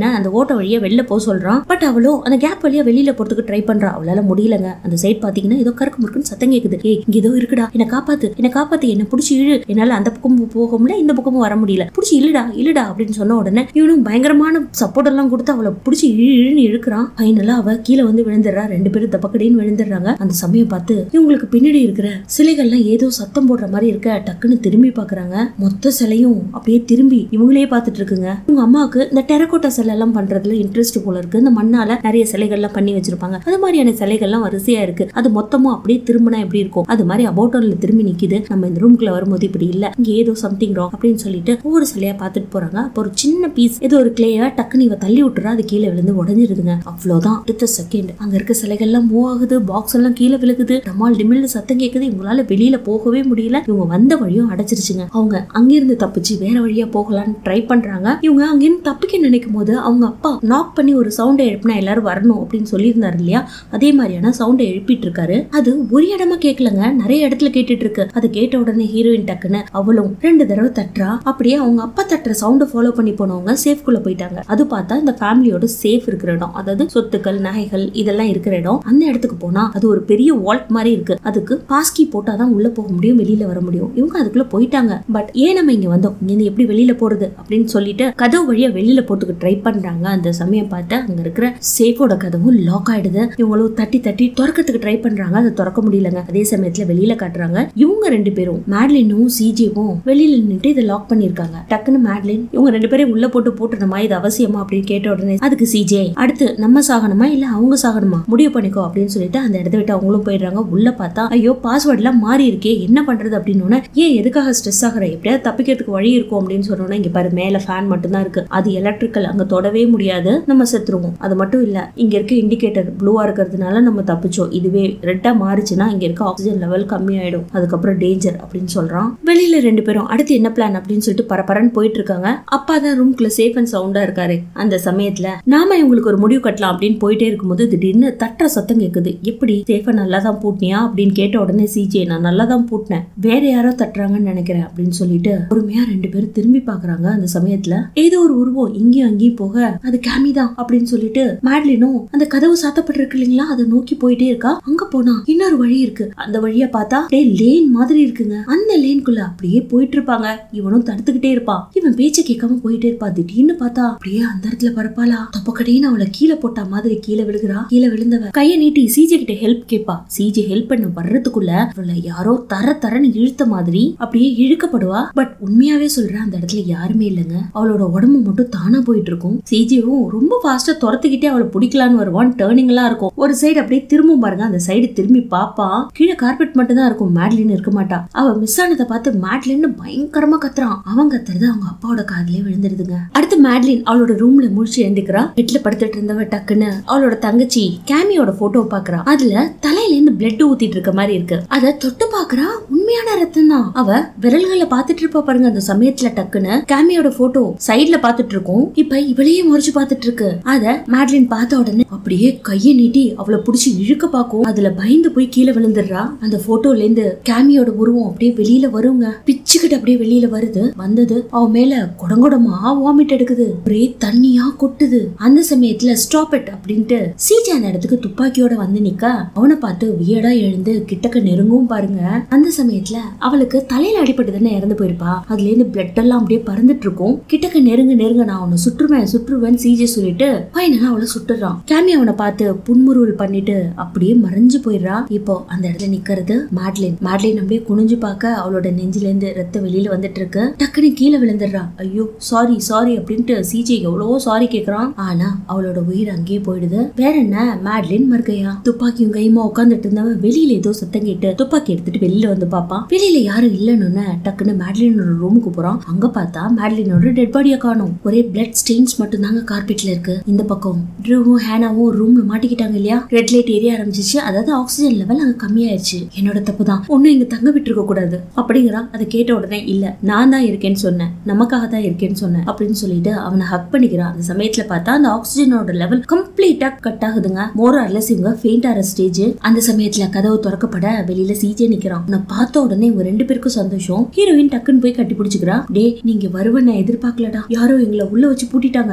உடனே அந்த ஓட்ட வழியா வெளில போக சொல்றான். பட் அவளோ அந்த கேப் வழியா வெளியில போறதுக்கு ட்ரை பண்றா. அவளால முடியலங்க. அந்த சைட் பாத்தீங்கன்னா ஏதோ கருக்கு முறுக்குன்னு சத்தம் கேக்குது. ஏய் இங்க ஏதோ இருக்குடா, என்ன காப்பாத்து, என்ன காப்பாத்து, என்ன புடிச்சு இழு, என்னால அந்த பக்கமும் போக முடியல, இந்த பக்கமும் வர முடியல, புடிச்சு இழுடா இழுடா அப்படின்னு சொன்ன உடனே இவனும் பயங்கரமான சப்போர்ட் எல்லாம் கொடுத்து அவளை புடிச்சு இழு இழுன்னு இழுக்கிறான். ஃபைனலா அவ கீழே வந்து விழுந்துடுறா. ரெண்டு பேரும் தப்பக்கடின்னு விழுந்துடுறாங்க. அந்த சமயம் பார்த்து இவங்களுக்கு பின்னாடி இருக்கிற சிலைகள்லாம் ஏதோ சத்தம் போடுற மாதிரி இருக்க டக்குன்னு திரும்பி பாக்குறாங்க. மொத்த சிலையும் அப்படியே திரும்பி இவங்களே பாத்துட்டு இருக்குங்க. உங்க அம்மாவுக்கு இந்த டெரகோட்டா சிலை எல்லாம் பண்றதுல இன்ட்ரெஸ்ட் போல இருக்கு. இந்த மண்ணால நிறைய சிலைகள் எல்லாம் பண்ணி வச்சிருப்பாங்க. அது மாதிரியான சிலைகள் எல்லாம் வரிசையா இருக்கு. அது மொத்தமும் அப்படியே திரும்பினா எப்படி இருக்கும், அது மாதிரி அபோட்டோன்ல திரும்பி நிக்குது. நம்ம இந்த ரூம்குள்ள வரும்போது இப்படி இல்ல, இங்க ஏதோ சம்திங் ராங் அப்படின்னு சொல்லிட்டு ஒவ்வொரு சிலையா பாத்துட்டு போறாங்க. அப்போ ஒரு சின்ன பீஸ் ஏதோ ஒரு கிளேய டக்குன்னு இவ தள்ளி விட்டுறா. அது கீழே விழுந்து உடஞ்சிருதுங்க. அவ்வளவுதான். அடுத்த செகண்ட் அங்க இருக்க சிலைகள் எல்லாம் மூவ் ஆகுது. பாக்ஸ் எல்லாம் கீழே விழுகுது. டமால் டிமில்னு சத்தம் கேக்குது. இவங்களால வெளியில போகவே முடியல. இவங்க வந்த வழியும் அடைச்சிருச்சுங்க. அவங்க அங்கிருந்து தப்பிச்சு வேற வழியா போகலான்னு ட்ரை பண்றாங்க. இவங்க அங்கிருந்து தப்பிக்க நினைக்கும் போது அவங்க அப்பா நாக் பண்ணி ஒரு சவுண்டை எழுப்பினா எல்லாரும் வரணும் அப்படின்னு சொல்லியிருந்தாரு இல்லையா, அதே மாதிரியான சவுண்டை எழுப்பிட்டு இருக்காரு. அது ஒரு இடமா கேட்கலங்க, நிறைய இடத்துல கேட்டுட்டு இருக்கு. அது கேட்ட உடனே ஹீரோயின் டக்குன்னு அவளும் ரெண்டு தடவை தட்டுறா. அப்படியே அவங்க அப்பா தட்டுற சவுண்டை ஃபாலோ பண்ணி போனவங்க சேஃப்குள்ள போயிட்டாங்க. அது பார்த்தா இந்த ஃபேமிலியோட சேஃப் இருக்கிற இடம், அதாவது சொத்துக்கள் நகைகள் இதெல்லாம் இருக்கிற இடம். அந்த இடத்துக்கு போனா அது ஒரு பெரிய வால்ட் மாதிரி இருக்கு. அதுக்கு பாஸ்கி போட்டாதான் உள்ள போக முடியும், வெளியில வர முடியும். இவங்க அதுக்குள்ள போயிட்டாங்க. பட் ஏன் நம்ம இங்க வந்தோம், இங்க எப்படி வெளியில போறது அப்படின்னு சொல்லிட்டு கதவு வழியா வெளியில போறதுக்கு ட்ரை பண்றாங்க. அந்த சமயம் பார்த்து அங்க இருக்கிற சேஃபோட கதவும் லாக் ஆயிடுது. இவங்களும் தட்டி தட்டி திறக்கிறதுக்கு ட்ரை பண்றாங்க. அதை திறக்க முடியலங்க. அதே சமயத்துல வெளியில காட்டுறாங்க இவங்க ரெண்டு பேரும் மேட்லினும் சிஜேவும் வெளியில நின்று இதை லாக் பண்ணிருக்காங்க. டக்குன்னு மேட்லின் இவங்க ரெண்டு பேரும் உள்ள போட்டு போட்டுணுமா, இது அவசியமா அப்படின்னு கேட்ட உடனே அதுக்கு சிஜே அடுத்து நம்ம சாகணுமா இல்ல அவங்க சாகணுமா முடிவு பண்ணிக்கோ அப்படின்னு சொல்லிட்டு அந்த இடத்த விட்டு அவங்களும் போயிடுறாங்க. உள்ள பார்த்தா ஐயோ பாஸ்வேர்ட் எல்லாம் மாறி இருக்கே, என்ன பண்றது அப்படின்னு ஏன் எதுக்காக ஸ்ட்ரெஸ் ஆகுற, எப்படியாவது தப்பிக்கிறதுக்கு வழி இருக்கும் அப்படின்னு சொன்னோன்னா இங்க பாரு மேல ஃபேன் மட்டும் தான் இருக்கு, அது எலக்ட்ரிக்கல், அங்க தொடவே முடியாது, நம்ம செத்துருவோம். அது மட்டும் இல்ல இங்க இருக்க இண்டிகேட்டர் ப்ளூவா இருக்கிறதுனால நம்ம தப்பிச்சோம், இதுவே ரெட்டா மாறிச்சுன்னா இங்க இருக்க ஆக்சிஜன் லெவல் கம்மி ஆயிடும், அதுக்கப்புறம் டேஞ்சர் அப்படின்னு சொல்றான். வெளியில ரெண்டு பேரும் அடுத்து என்ன பிளான் அப்படின்னு சொல்லிட்டு பரபரன்னு போயிட்டு இருக்காங்க. அப்பா தான் ரூம்குள்ள சேஃப் அண்ட் சவுண்டா இருக்காரு. அந்த சமயத்துல நாம இவங்களுக்கு ஒரு முடிவு கட்டலாம் அப்படின்னு போயிட்டே இருக்கும்போது திடீர்னு தட்டுற சத்தம் கேக்குது. எப்படி சேஃபா நல்லா தான் பூட்டினியா அப்படின்னு கேட்ட உடனே சிஜே நான் நல்லா தான் பூட்டினேன், வேற யாரோ தட்டுறாங்கன்னு நினைக்கிறேன் அப்படின்னு சொல்லிட்டு பொறுமையா ரெண்டு பேரும் திரும்பி பாக்குறாங்க. அந்த சமயத்துல ஏதோ ஒரு உருவம் இங்கேயும் அங்கேயும் போக அது கேமி தான் அப்படின்னு சொல்லிட்டு மேட்லினும் அந்த கதவு சாத்தப்பட்டிருக்கு இல்லைங்களா அதை நோக்கி போயிட்டே இருக்கா. அங்க போனா இன்னொரு வழி இருக்கு. அந்த வழியா பார்த்தா லேன் மாதிரி இருக்குங்க. அந்த லேன்குள்ள அப்படியே போயிட்டு இருப்பாங்க. இவனும் தடுத்துக்கிட்டே இருப்பான். இவன் பேச்ச கேட்காம போயிட்டே இருப்பா. திடீர்னு பார்த்தா அப்படியே அந்த இடத்துல பரப்பாளா தொப்பக்கடைன்னு அவளை கீழே போட்டா மாதிரி கீழே விழுகிறா. கீழே விழுந்தவ கைய நீட்டி சிஜே கிட்ட ஹெல்ப் கேட்பா. சிஜே ஹெல்ப் பண்ண வர்றதுக்குள்ள அவளை யாரோ தர தரன்னு இழுத்த மாதிரி அப்படியே இழுக்கப்படுவா. பட் உண்மையாவே சொல்ற அந்த இடத்துல யாருமே இல்லைங்க. அவளோட உடம்பு மட்டும் தானா போயிட்டு இருக்கும். சிஜேவும் ரொம்ப ஃபாஸ்டா துரத்துக்கிட்டே அவளை பிடிக்கலான்னு வருவான். டேர்னிங் எல்லாம் இருக்கும். ஒரு சைடு அப்படியே திரும்ப பாருங்க. அந்த சைடு திரும்பி பாப்பா. கீழே கார்பெட் மட்டும் தான் இருக்கும். மேட்லின் இருக்க மாட்டா. அவ மிஸ் ஆனதை பார்த்து மேட்லின் பயங்கரமா கத்துறான். அவன் கத்துறது அவங்க அப்பாவோட காதுலயே விழுந்துருதுங்க. அடுத்து மேட்லின் அவளோட ரூம்ல முடிச்சு எழுந்திக்கிறா. பெட்ல படுத்துட்டு இருந்தவ டக்குன்னு அவளோட தங்கச்சி கேமியோட போட்டோ பாக்குறா. அதுல தலையில இருந்து பிளட் ஊத்திட்டு இருக்க மாதிரி இருக்கு. அத தொட்டு பாக்குறா. உண்மையான ரத்தம் தான். அவ விரல்களை பாத்துட்டு இருப்பா பாருங்க. அந்த சமயத்துல டக்குன்னு கேமியோட போட்டோ சைட்ல பாத்துட்டு இருக்கும். இப்ப இவளையே முறைச்சு பாத்துட்டு இருக்கு. அத மேட்லின் பார்த்த உடனே அப்படியே கையை நீட்டி அவளை புடிச்சு இழுக்க பாக்கும். அதுல பயந்து போய் கீழே விழுந்துடுறா. அந்த போட்டோல இருந்து கேமியோட உருவம் அப்படியே வெளியில வருங்க. பிச்சுக்கிட்டு அப்படியே வெளியில வருது. வந்தது அவ மேல குடங்குடமா வாமிட் எடுக்குது. ஒரே தண்ணியா கொட்டுது. அந்த சமயத்துல ஸ்டாப் இட் அப்படின்ட்டு சிஜே அந்த இடத்துக்கு துப்பாக்கியோட வந்து நிக்க அவனை பார்த்து வியடா எழுந்து கிட்டக்க நெருங்கவும் பாருங்க. அந்த சமயத்துல அவளுக்கு தலையில அடிபட்டு தானே இறந்து போயிருப்பா. அதுல இருந்து பிளட் எல்லாம் அப்படியே பறந்துட்டு இருக்கும். கிட்டக்க நெருங்க நெருங்க நான் அவனை சுற்றுவேன் சுற்றுவேன் சிஜே சொல்லிட்டு ஃபைனலா அவளை சுட்டுறான். கேமி அவனை பார்த்து புன்முறுவல் பண்ணிட்டு அப்படியே மறைஞ்சு போயிடுறா. இப்போ அந்த இடத்துல நிக்கிறது மேட்லின். மேட்லின் அப்படியே குனிஞ்சு பார்க்க அவளோட நெஞ்சில இருந்து ரத்தம் வெளியில வந்துட்டு இருக்கு. டக்குன்னு கீழே விழுந்துடுறா. ஐயோ சாரி சாரி அப்படின்ட்டு சிஜே எவ்வளவோ சாரி கேக்குறான். ஆனா அவளோட உயிர் அங்கேயே போயிடுது. வேற என்ன மேட்லின் மர்கையா துப்பாக்கியும் கையுமா உட்காந்துட்டு இருந்தவன் வெளியில ஏதோ சத்தம் கேட்டு துப்பாக்கி எடுத்துட்டு வெளியில வந்து பாப்பான். வெளியில யாரும் இல்லன்னு டக்குன்னு மேட்லினோட ரூமுக்கு போறான். அங்க பார்த்தா மேட்லினோட டெட் பாடியை காணும். ஒரே பிளட் ஸ்டெயின்ஸ் மட்டும் தாங்க கார்பெட்ல இருக்கு. இந்த பக்கம் ட்ரூவும் ஹேனாவும் ரூம்ல மாட்டிக்கிட்டாங்க இல்லையா. ரெட் லைட் எரிய ஆரம்பிச்சிச்சு. அதாவது ஆக்சிஜன் லெவல் அங்க கம்மியாயிருச்சு. என்னோட தப்பு தான், ஒன்னும் இங்க தங்க விட்டு இருக்க கூடாது அப்படிங்கிறான். அதை கேட்ட உடனே இல்ல நான் தான் இருக்கேன்னு சொன்னேன், நமக்காக தான் இருக்கேன்னு சொன்னேன் அப்படின்னு சொல்லிட்டு அவனை ஹக் பண்ணிக்கிறான். அந்த சமயத்துல பார்த்தா அந்த ஆக்சிஜனோட லெவல் கம்ப்ளீட்டா கட் ஆகுதுங்க. மோர் ஆர் லெஸ் இவங்க ஃபெயிண்ட் ஆற ஸ்டேஜ். அந்த சமயத்துல கதவு திறக்கப்பட வெளியில சிஜே நிக்கிறான். உன்னை பார்த்த உடனே இவங்க ரெண்டு பேருக்கும் சந்தோஷம். ஹீரோயின் டக்குன்னு போய் கட்டி பிடிச்சுக்கிறா. டே நீங்க வருவ நான் எதிர்பார்க்கலடா, யாரோ எங்களை உள்ள வச்சு பூட்டிட்டாங்க,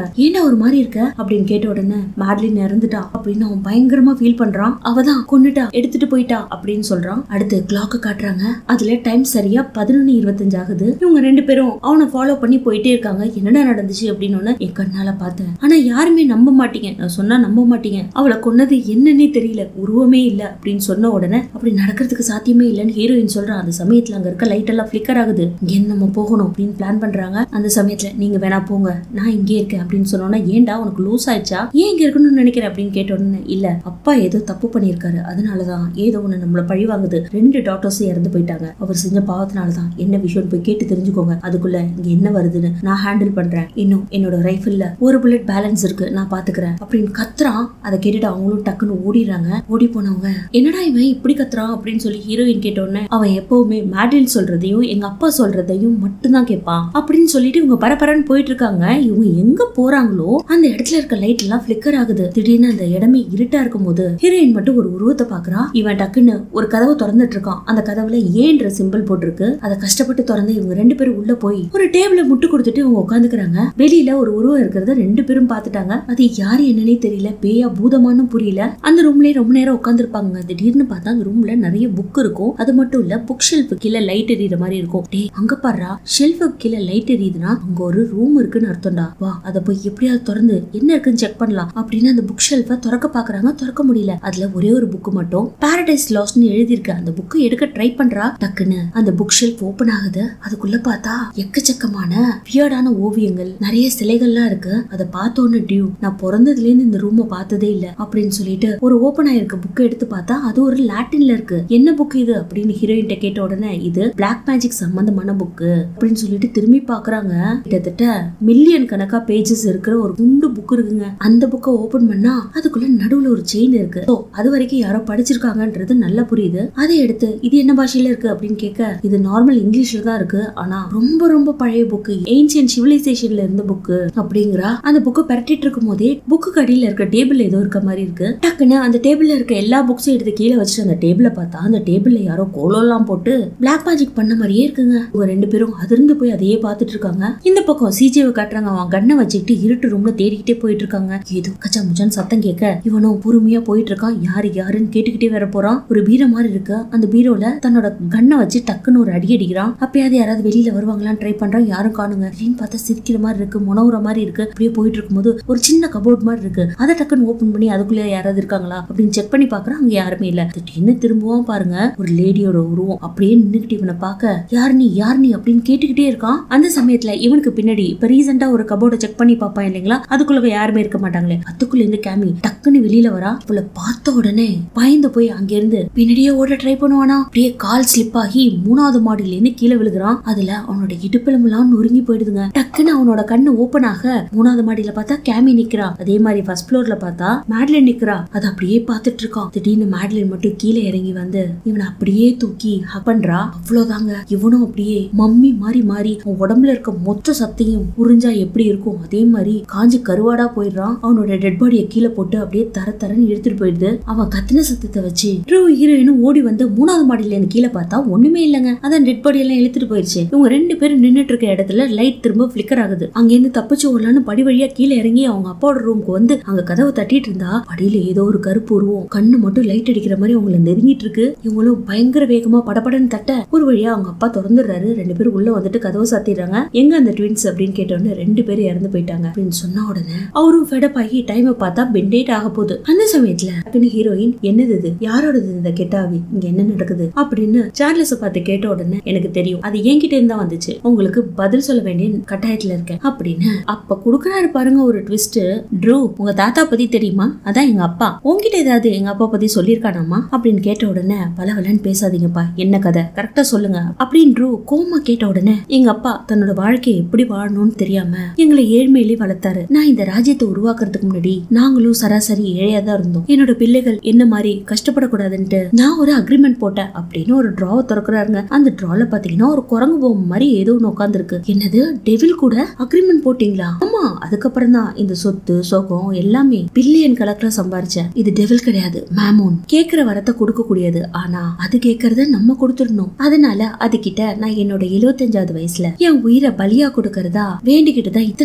ஏன்னா ஒரு மாதிரி இருக்க அப்படின்னு கேட்ட உடனே மேட்லின் இறந்துட்டா அப்படின்னு அவன் பயங்கரமா ஃபீல் பண்றான். அவதான் கொன்னுட்டா, எடுத்துட்டு போயிட்டா அப்படின்னு சொல்றான். அடுத்து கிளாக்க காட்டுறாங்க. அதுல டைம் சரியா பதினொன்னு இருபத்தஞ்சு ஆகுது. இவங்க ரெண்டு பேரும் அவனை ஃபாலோ பண்ணி போயிட்டே இருக்காங்க. என்னடா நடந்துச்சு அப்படின்னு என் கண்ணால பார்த்தேன். ஆனா யாருமே நம்ப மாட்டீங்க, நான் சொன்னா நம்ப மாட்டீங்க. அவளை கொன்னது என்னன்னே தெரியல, உருவமே இல்ல அப்படின்னு சொன்ன உடனே அப்படி நடக்கிறதுக்கு சாத்தியமே இல்லன்னு ஹீரோயின் சொல்றான். அந்த சமயத்துல அங்க இருக்க லைட் எல்லாம் பிளிக்கர் ஆகுது. இங்க நம்ம போகணும் அப்படின்னு பிளான் பண்றாங்க. அந்த சமயத்துல நீங்க வேணா போங்க, நான் இங்கே இருக்கேன் அப்படின்னு சொன்னோன்னா, ஏன்டா உனக்கு லூஸ் ஆயிடுச்சா, ஏன் இங்க இருக்கணும்னு நினைக்கிறேன் அப்படின்னு கேட்ட உடனே, இல்ல அப்பா ஏதோ தப்பு பண்ணிருக்காரு, அதனாலதான் ஏதோ ஒண்ணு நம்மள பழி வாங்குது. ரெண்டு டாக்டர்ஸ் இறந்து போயிட்டாங்க, அவர் செஞ்ச பாவத்தினாலதான். என்ன விஷயம் போய் கேட்டு தெரிஞ்சுக்கோங்க, அதுக்குள்ள இங்க என்ன வருதுன்னு நான் ஹேண்டில் பண்றேன். இன்னும் என்னோட ரைஃபிள்ல ஒரு புல்லட் பேலன்ஸ் இருக்கு, நான் பாத்துக்கிறேன் அப்படின்னு கத்துறான். அதை கேட்டுட்டு அவங்களும் டக்குன்னு ஓடிடுறாங்க. ஓடி போனவங்க என்னடா இவன் இப்படி கத்துறான் அப்படின்னு சொல்லி ஹீரோயின் கேட்ட உடனே, அவன் எப்பவுமே மேட்லின் சொல்றதையும் எங்க அப்பா சொல்றதையும் மட்டும்தான் கேட்பான் அப்படின்னு சொல்லிட்டு இவங்க பரபரன்னு போயிட்டு இருக்காங்க. இவங்க எங்க போறாங்களோ அந்த இடத்துல இருக்க லைட் எல்லாம் பிளிக்கர் ஆகுது. திடீர்னு அந்த இடமே இருட்டா இருக்கும் போது ஹீரோயின் மட்டும் ஒரு உருவத்தை பாக்குறா. இவன் டக்குன்னு ஒரு கதவை திறந்துட்டு இருக்கான். அந்த கதவுல ஏன்ற சிம்பிள் போட்டிருக்கு. அதை கஷ்டப்பட்டு திறந்து இவங்க ரெண்டு பேரும் உள்ள போய் ஒரு டேபிள முட்டு கொடுத்துட்டு இவங்க உட்காந்துக்கிறாங்க. வெளியில ஒரு உருவம் இருக்கிறத ரெண்டு பேரும் பாத்துட்டாங்க. அது யாரு என்னன்னே தெரியல, பேயா பூதமானு புரியல. அந்த ரூம்லயே ரொம்ப நேரம் உட்காந்துருப்பாங்க. திடீர்னு பார்த்தா அந்த ரூம்ல நிறைய புக் இருக்கும். அது மட்டும் இல்ல, புக் ஷெல்ஃப் கீழே லைட் எரியுற மாதிரி இருக்கும். டே அங்க பாரு, ஷெல்ஃப் கீழே லைட் எரியுதுன்னா அங்க ஒரு ரூம் இருக்குன்னு அர்த்தம்டா. வா அதை போய் எப்படியாவது திறந்து என்ன இருக்குன்னு செக் பண்ணலாம் அப்படின்னு அந்த புக் ஷெல்ஃபை திறக்க பாக்குறாங்க. திறக்க முடியல. அதுல ஒரே ஒரு புக் மட்டும் பாரடைஸ் லாஸ்ட்னு எழுதி இருக்கு. அந்த புக்கை எடுக்க ட்ரை பண்றா. டக்குன்னு அந்த புக் ஷெல்ஃப் ஓபன் ஆகுது. அதுக்குள்ள பார்த்தா எக்கச்சக்கமான வியர்டான ஓவியங்கள், நிறைய சிலைகள்லாம் இருக்கு. அதை பார்த்தோன்னு டியூ, நான் பிறந்ததுல இருந்து இந்த ரூமை பார்த்ததே இல்ல அப்படின்னு சொல்லிட்டு ஒரு ஓபன் ஆயிருக்க புக்கை எடுத்து பார்த்தா அது ஒரு லாட்டின்ல இருக்கு. என்ன புக் இது அப்படின்னு ஹீரோயின் கேட்ட உடனே, இது பிளாக் மேஜிக் சம்பந்தமான புக்கு அப்படின்னு சொல்லிட்டு திரும்பி பாக்குறாங்க. கிட்டத்தட்ட மில்லியன் கணக்கா பேஜஸ் இருக்கிற ஒரு குண்டு புக் இருக்குங்க. அந்த புக்கை ஓபன் பண்ணா அதுக்குள்ள நடுவுல ஒரு செயின் இருக்கு. அது வரைக்கும் யாரோ படிச்சிருக்காங்கன்றது நல்லா புரியுது. அதை எடுத்து இது என்ன பாஷையில இருக்கு அப்படின்னு கேட்க, இது நார்மல் இங்கிலீஷ்ல தான் இருக்கு, ஆனா ரொம்ப ரொம்ப பழைய புக்கு, ஏன்சியன்ட் சிவிலைசேஷன்ல இருந்த புக்கு அப்படிங்கிறா. அந்த புக்கை பரட்டிட்டு இருக்கும் போதே புக்கு கடியில இருக்க டேபிள் ஏதோ இருக்க மாதிரி இருக்கு. டக்குன்னு அந்த டேபிள்ல இருக்க எல்லா புக்ஸும் எடுத்து கீழே வச்சுட்டு அந்த டேபிள பார்த்தா அந்த டேபிள்ல யாரோ கோலோலாம் போட்டு பிளாக் மேஜிக் பண்ண மாதிரியே இருக்குங்க. இவங்க ரெண்டு பேரும் அதிர்ந்து போய் அதையே பார்த்துட்டு இருக்காங்க. இந்த பக்கம் சிஜேவை காட்டுறாங்க. அவன் கண்ணை வச்சுக்கிட்டு இருட்டு ரூம்ல தேடிக்கிட்டே போயிட்டு இருக்காங்க. ஏதோ கச்சா முச்சான்னு சத்தம் கேட்க இவனும் பொறுமையா போயிட்டு இருக்கான். யாரு யாருன்னு கேட்டுக்கிட்டே வர போறான். ஒரு பீரோ மாதிரி இருக்கு. அந்த பீரோல தன்னோட கண்ணை வச்சு டக்குன்னு ஒரு அடி அடிக்கிறான். அப்பயாவது யாராவது வெளியில வருவாங்களான்னு ட்ரை பண்றான். யாரும் காணுங்க. அப்படின்னு பார்த்தா சிரிக்கிற மாதிரி இருக்கு, முனவுற மாதிரி இருக்கு. அப்படியே போயிட்டு இருக்கும்போது ஒரு சின்ன கபோர்ட் மாதிரி இருக்கு. அதை டக்குன்னு ஓபன் பண்ணி அதுக்குள்ள யாராவது இருக்காங்களா அப்படின்னு செக் பண்ணி பாக்குறான். அங்க யாருமே இல்ல. திடீர்னு திரும்பவும் பாருங்க, ஒரு லேடியோட உருவம் அப்படியே நின்னுக்கிட்டு இவனை பாக்க, யார் நீ யார் நீ அப்படின்னு கேட்டுக்கிட்டே இருக்கான். அந்த சமயத்துல இவனுக்கு பின்னாடி இப்ப ரீசெண்டா ஒரு கபோர்டை செக் பண்ணி பாப்பான் இல்லைங்களா, அதுக்குள்ள யாருமே இருக்க மாட்டாங்களே. அதுக்குள்ள இருந்து கேமி டக்குன்னு வெளியில வரா. அவளை பார்த்த உடனே பயந்து போய் அங்க இருந்து பின்னாடியே ஓட ட்ரை பண்ணுவானா. அப்படியே கால் ஸ்லிப் ஆகி மூணாவது மாடியில இருந்து கீழே விழுகிறான். அதுல அவனோட இடுப்பெலும்பெல்லாம் நொறுங்கி போயிடுதுங்க. டக்குன்னு அவனோட கண்ணு ஓபன் ஆக மூணாவது மாடியில பார்த்தா கேமி நிக்கிறா. அதே மாதிரி ஃபர்ஸ்ட் ஃப்ளோர்ல பார்த்தா மேட்லின் நிக்கிறா. அதை அப்படியே பார்த்துட்டு இருக்கான். திடீர்னு மேட்லின் மட்டும் கீழே இறங்கி வந்து இவனை அப்படியே தூக்கி ஹக் பண்றா. அவ்வளவுதாங்க. இவனும் அப்படியே மம்மி மாறி மாறி உடம்புல இருக்க மொத்த சத்தையும் உறிஞ்சா எப்படி இருக்கும் அதே மாதிரி காஞ்சி கருவாடா போயிடுறான். அவனோட டெட் பாடியை கீழே போட்டு அப்படியே தர தரன்னு எடுத்துட்டு போயிடுது. அவன் கத்தின சத்தத்தை வச்சு ட்ரூ ஹீரோயினும் ஓடி வந்து மூணாவது மாடியில இருந்து கீழே பார்த்தா ஒண்ணுமே இல்லங்க. அதான் டெட் பாடி எல்லாம் இழுத்துட்டு போயிடுச்சு. இவங்க ரெண்டு பேரும் நின்னுட்டு இருக்க இடத்துல லைட் திரும்ப பிளிக்கர் ஆகுது. அங்க இருந்து தப்பிச்சு ஓடலான்னு படி வழியா கீழே இறங்கி அவங்க அப்பாவோட ரூமுக்கு வந்து அங்க கதவை தட்டிட்டு இருந்தா படியில ஏதோ ஒரு கருப்பு உருவம் கண்ணு மட்டும் லைட் அடிக்கிற மாதிரி அவங்களை நெருங்கிட்டு இருக்கு. இவங்களும் பயங்கர வேகமா படப்படன்னு தட்ட ஒரு வழியா அவங்க அப்பா திறந்துடுறாரு. ரெண்டு பேரும் உள்ள வந்துட்டு கதவை சாத்திடுறாங்க. எங்க அந்த ட்வின்ஸ் அப்படின்னு கேட்டோன்னு ரெண்டு பேரும் இறந்து போயிட்டாங்க அப்படின்னு சொன்ன உடனே அவரும் ஃபெடப் ஆகி டைமை பார்த்தா பெண்டேட் ஆக போகுது. அந்த சமயத்துல ஹீரோயின் என்னது இது, யாரோடது இந்த கெட்டாவி, இங்க என்ன நடக்குது அப்படின்னு சார்லஸ பார்த்து கேட்ட உடனே, எனக்கு தெரியும் அது என்கிட்ட இருந்தா வந்துச்சு, உங்களுக்கு பதில் சொல்ல வேண்டிய கட்டாயத்துல இருக்கேன் அப்படின்னு அப்ப குடுக்கறாரு பாருங்க ஒரு ட்விஸ்ட். ட்ரூ உங்க தாத்தா பத்தி தெரியுமா, அதான் எங்க அப்பா, உங்ககிட்ட ஏதாவது எங்க அப்பா பத்தி சொல்லிருக்கானாமா அப்படின்னு கேட்ட உடனே, பலவலன்னு பேசாதீங்கப்பா, என்ன கதை கரெக்டா சொல்லுங்க அப்படின்னு ட்ரூ கோமா கேட்ட உடனே, எங்க அப்பா தன்னோட வாழ்க்கையை எப்படி வாழணும்னு தெரியாம எங்களை ஏழ்மையிலே வளர்த்தாரு. நான் இந்த ராஜ்யத்தை உருவாக்குறதுக்கு முன்னாடி நாங்களும் சராசரி ஏழையா தான் இருந்தோம். என்னோட பிள்ளைகள் என்ன மாதிரி கஷ்டப்படக்கூடாதுன்ட்டு நான் ஒரு அக்ரிமெண்ட் போட்டேன் அப்படின்னு ஒரு டிராவை திறக்கிறாருங்க. அந்த டிரால பாத்தீங்கன்னா ஒரு குரங்கு பொம்மை மாதிரி ஏதோ ஒண்ணு உட்கார்ந்து இருக்கு. என்னது, டெவில் கூட அக்ரிமெண்ட் போட்டீங்களா? ஆமா, அதுக்கப்புறம் தான் இந்த சொத்து சோகம் எல்லாமே பில்லியன் கணக்குல சம்பாரிச்சேன். இது டெவில் கிடையாது, மேமோன். கேக்குற வரத்தை கொடுக்க கூடியது, ஆனா அது கேக்குறத நம்ம கொடுத்துடணும். அதனால அது கிட்ட நான் என்னோட எழுபத்தஞ்சாவது வயசுல என் உயிரை பலியா கொடுக்கறதா வேண்டிக்கிட்டு தான் இத்தனை செல்வங்களை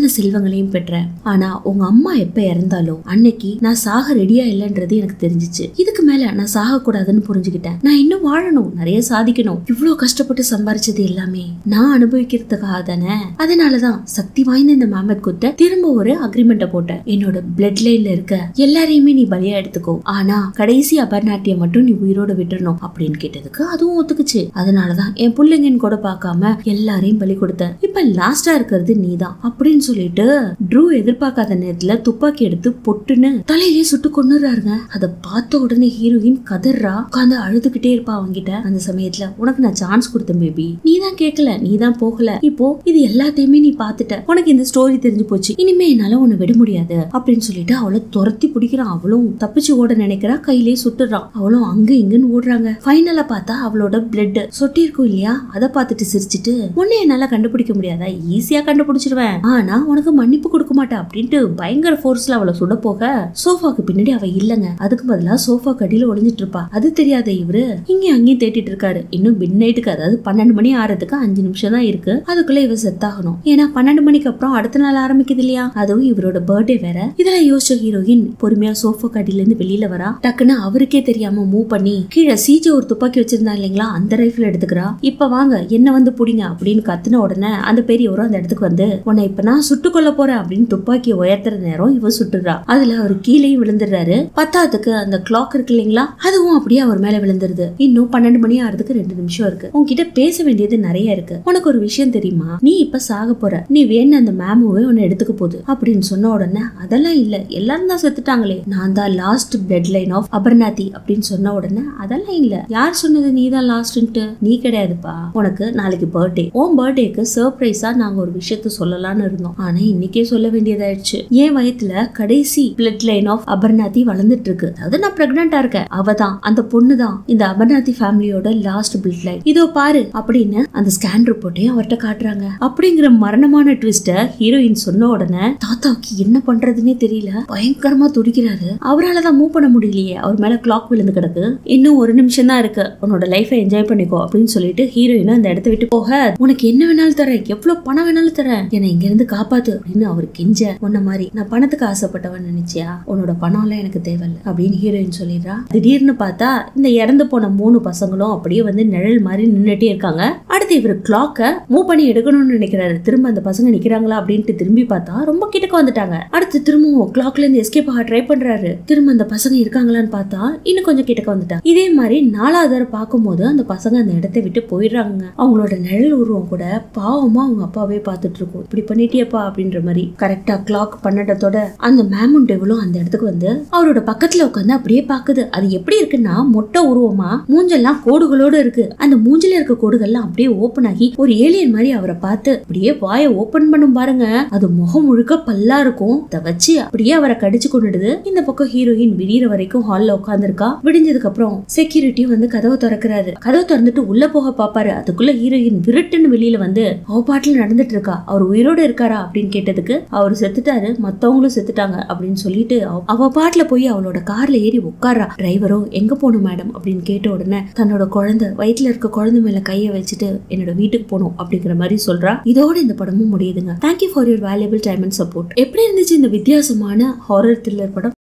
வரங்களையும் பெற்றேன். ஆனா உங்க அம்மா எப்ப இறந்தாலோ அன்னைக்கு நான் சாக ரெடியா இல்லன்றது எனக்கு தெரிஞ்சிச்சு. இதுக்கு மேல நான் சாக கூடாதுன்னு புரிஞ்சுக்கிட்டேன். நான் இன்னும் வாழணும், நிறைய சாதிக்கணும். இவ்வளவு கஷ்டப்பட்டு சம்பாரிச்சது எல்லாமே நான் அனுபவிக்கிறதுக்காக தானே. அதனாலதான் சக்தி வாய்ந்த இந்த மேமத் குத்த திரும்ப ஒரு அக்ரிமெண்ட போட்டேன். என்னோட பிளட் லைன்ல இருக்க எல்லாரையுமே நீ பலியா எடுத்துக்கோ, ஆனா கடைசி அபர்நாட்டிய மட்டும் நீ உயிரோட விட்டுறணும் அப்படின்னு கேட்டதுக்கு அதுவும் ஒத்துக்குச்சு. அதனாலதான் என் பிள்ளைங்கன்னு கூட பார்க்காம எல்லாரையும் பலி கொடுத்தேன். இப்ப லாஸ்டா இருக்கிறது நீதான் அப்படின்னு சொல்லிட்டு ட்ரூ எதிர்பார்க்காத நேரத்துல துப்பாக்கி எடுத்து பொட்டுன்னு தலையிலேயே சுட்டு கொண்டுறாருங்க. அதை பார்த்த உடனே ஹீரோயின் கதறா, உட்காந்து அழுதுகிட்டே இருப்பா அவங்கிட்ட. அந்த சமயத்துல உனக்கு நான் சான்ஸ் கொடுத்தேன் பேபி, நீ தான் கேட்கல, நீ தான் போகல. இப்போ இது எல்லாத்தையுமே நீ பாத்துட்ட, உனக்கு இந்த ஸ்டோரி தெரிஞ்சு போச்சு, இனிமே என்னால உன்னை விட முடியாது அப்படின்னு சொல்லிட்டு அவளை துரத்தி பிடிக்கிறான். அவளும் தப்பிச்சு ஓட நினைக்கிறா, கையிலேயே சுட்டுறான். அவளும் அங்க இங்கன்னு ஓடுறாங்க. ஃபைனலா பார்த்தா அவளோட பிளட் சொட்டி இருக்கும் இல்லையா, அதை பார்த்துட்டு சிரிச்சுட்டு உன்னை என்னால கண்டுபிடிக்க முடியாதா, ஈஸியா கண்டுபிடிச்சிருவேன், ஆனா உனக்கு மன்னிப்பு கொடுக்க மாட்டேன் அப்படின்ட்டு பயங்கர போர்ஸ்ல அவளை சுட போக சோஃபாக்கு பின்னாடி அவ இல்லங்க, அதுக்கு பதிலா சோஃபா கடியில ஒளிஞ்சிட்டு இருப்பா. அது தெரியாத இவரு இங்க அங்கேயும் தேடிட்டு இருக்காரு. இன்னும் மிட் நைட்டுக்கு, அதாவது பன்னெண்டு மணி ஆறதுக்கு அஞ்சு நிமிஷம் தான் இருக்கு. அதுக்குள்ள இவ செத்தாகணும். ஏன்னா பன்னெண்டு மணிக்கு அப்புறம் அடுத்த நாள் ஆரம்பிக்குது இல்லையா, அதுவும் இவரோட பர்த்டே வேற. இதெல்லாம் யோசிச்ச ஹீரோயின் பொறுமையா சோஃபா கடியில இருந்து வெளியில வரா. டக்குன்னு அவருக்கே தெரியாம மூவ் பண்ணி கீழே சீஜே ஒரு துப்பாக்கி வச்சிருந்தா இல்லைங்களா, அந்த ரைஃபிள் எடுத்துக்கிறா. இப்ப வாங்க என்ன வந்து புடிங்க அப்படின்னு கத்துன உடனே அந்த பெரியவரும் அந்த இடத்துக்கு வந்து உன்னை இப்ப நான் சுட்டு கொல்ல போறேன் அப்படின்னு துப்பாக்கியை உயர்த்துற நேரம் இவ சுட்டுறா. அதுல அவர் கீழேயும் விழுந்துடுறாரு. பத்தாவதுக்கு அந்த கிளாக் இருக்கு இல்லைங்களா, அதுவும் அப்படியே அவர் மேல விழுந்துருது. இன்னும் பன்னெண்டு மணி ஆறதுக்கு ரெண்டு நிமிஷம் இருக்கு. உன்கிட்ட பேச வேண்டியது நிறைய இருக்கு. உனக்கு ஒரு விஷயம் தெரியுமா, நீ இப்ப சாக போற, நீ வேணு அந்த மேமுவே உன்னை எடுத்துக்க போகுது அப்படின்னு சொன்ன உடனே அதெல்லாம் இல்ல, எல்லாரும் தான் செத்துட்டாங்களே, நான் தான் last blood line of Abernathy அப்படின்னு சொன்ன உடனே அதெல்லாம் இல்ல, யார் சொன்னது நீ தான் லாஸ்ட்ன்ட்டு, நீ கிடையாதுப்பா, உனக்கு நாளைக்கு பர்த்டே, உன் பர்த்டேக்கு சர்ப்ரைஸா நாங்க ஒரு விஷயத்த சொல்லலாம்னு இருந்தோம், ஆனா இன்னைக்கே சொல்ல வேண்டியதாயிடுச்சு. என் வயத்துல கடைசி பிளட் லைன் ஆஃப் அபர்நாதி வளர்ந்துட்டு இருக்கு, அதாவது நான் பிரெக்னெண்டா இருக்கேன், அவதான் அந்த பொண்ணு தான் இந்த அபர்நாதி ஃபேமிலியோட லாஸ்ட் பிளட் லைன், இதோ பாரு அப்படின்னு அந்த ஸ்கேன் ரிப்போர்ட்டையும் அவர்கிட்ட காட்டுறாங்க. அப்படிங்கிற மரணமான ட்விஸ்ட ஹீரோயின் சொன்ன உடனே தாத்தாவுக்கு என்ன பண்றதுன்னே தெரியல, பயங்கரமா துடிக்கிறாரு. அவராலதான் மூவ் பண்ண முடியலையே, அவர் மேல கிளாக் விழுந்து கிடக்கு. இன்னும் ஒரு நிமிஷம் தான் இருக்கு, உன்னோட லைஃபை என்ஜாய் பண்ணிக்கோ அப்படின்னு சொல்லிட்டு ஹீரோயினும் அந்த இடத்த விட்டு போக, உனக்கு என்ன வேணாலும் தரேன், எவ்வளவு பணம் வேணாலும் தரேன், என்னை இங்க இருந்து காப்பாத்து அப்படின்னு அவர் கெஞ்ச, உன்ன மாதிரி நான் பணத்துக்கு ஆசைப்பட்டவன் நினைச்சியா, உன்னோட பணம் எல்லாம் எனக்கு தேவையில்லை அப்படின்னு ஹீரோயின் சொல்லிடுறா. திடீர்னு பார்த்தா இந்த இறந்து போன மூணு பசங்களும் அப்படியே வந்து நிழல் மாதிரி நின்னுட்டே இருக்காங்க. அடுத்து இவர் கிளாக்க மூவ் பண்ணி எடுக்கணும்னு நினைக்கிறாரு. திரும்ப அந்த பசங்க நிக்கிறாங்களா அப்படின்ட்டு திரும்பி பார்த்தா ரொம்ப கிட்டக்க வந்துட்டாங்க. அடுத்து திரும்பவும் கிளாக்ல இருந்து எஸ்கேப் ஆக ட்ரை பண்றாரு. திரும்ப அந்த பசங்க இருக்காங்களான்னு பார்த்தா இன்னும் கொஞ்சம் கிட்டக்க வந்துட்டாங்க. இதே மாதிரி நாலாவது பார்க்கும் போது அந்த பசங்க அந்த இடத்தை விட்டு போயிடுறாங்க. அவங்களோட நிழல் உருவம் கூட பாவமா அவங்க அப்பாவே பார்த்துட்டு இருக்கும். இப்படி பண்ணிட்டியப்பா அப்படின்ற மாதிரி. கரெக்டா கிளாக் பன்னெண்டத்தோட அந்த மேமுன் டெவிலும் அந்த இடத்துக்கு வந்து அவரோட பக்கத்துல உட்காந்து அப்படியே பாக்குது. அது எப்படி இருக்குன்னா மொட்டை உருவமா மூஞ்செல்லாம் கோடுகளோட இருக்கு. அந்த மூஞ்சில இருக்க கோடுகள்லாம் அப்படியே ஓபன் ஆகி ஒரு ஏலியன் மாதிரி அவரை பார்த்து அப்படியே வாயை ஓபன் பண்ணும் பாருங்க. அது முகம் முழுக்க பல்லா இருக்கும். அதை வச்சு அப்படியே அவரை கடிச்சு கொண்டுடுது. இந்த பக்கம் ஹீரோயின் விடியற வரைக்கும் ஹால்ல உட்கார்ந்து இருக்கா. விடிஞ்சதுக்கு அப்புறம் செக்யூரிட்டி வந்து கதவை திறக்கிறாரு. கதவை திறந்துட்டு உள்ள போக பாப்பாரு. அதுக்குள்ள ஹீரோயின் விருட்டுன்னு வெளியில வந்து அவ பாட்டுல நடந்துட்டு இருக்கா. அவர் உயிரோட இருக்காரா அப்படின்னு கேட்டதுக்கு அவரு செத்துட்டாரு, மத்தவங்களும் செத்துட்டாங்க அப்படின்னு சொல்லிட்டு அவ பாட்டுல போய் அவளோட கார்ல ஏறி உட்காரா. டிரைவரும் எங்க போகணும் மேடம் அப்படின்னு கேட்ட உடனே தன்னோட குழந்தை வயிற்றுல இருக்க குழந்தை மேல கைய வச்சுட்டு என்னோட வீட்டுக்கு போகணும் அப்படிங்கிற மாதிரி சொல்றா. இதோட இந்த படமும் முடியுதுங்க. Thank you for your valuable time and support. எப்படி இருந்துச்சு இந்த வித்தியாசமான ஹாரர் த்ரில்லர் படம்?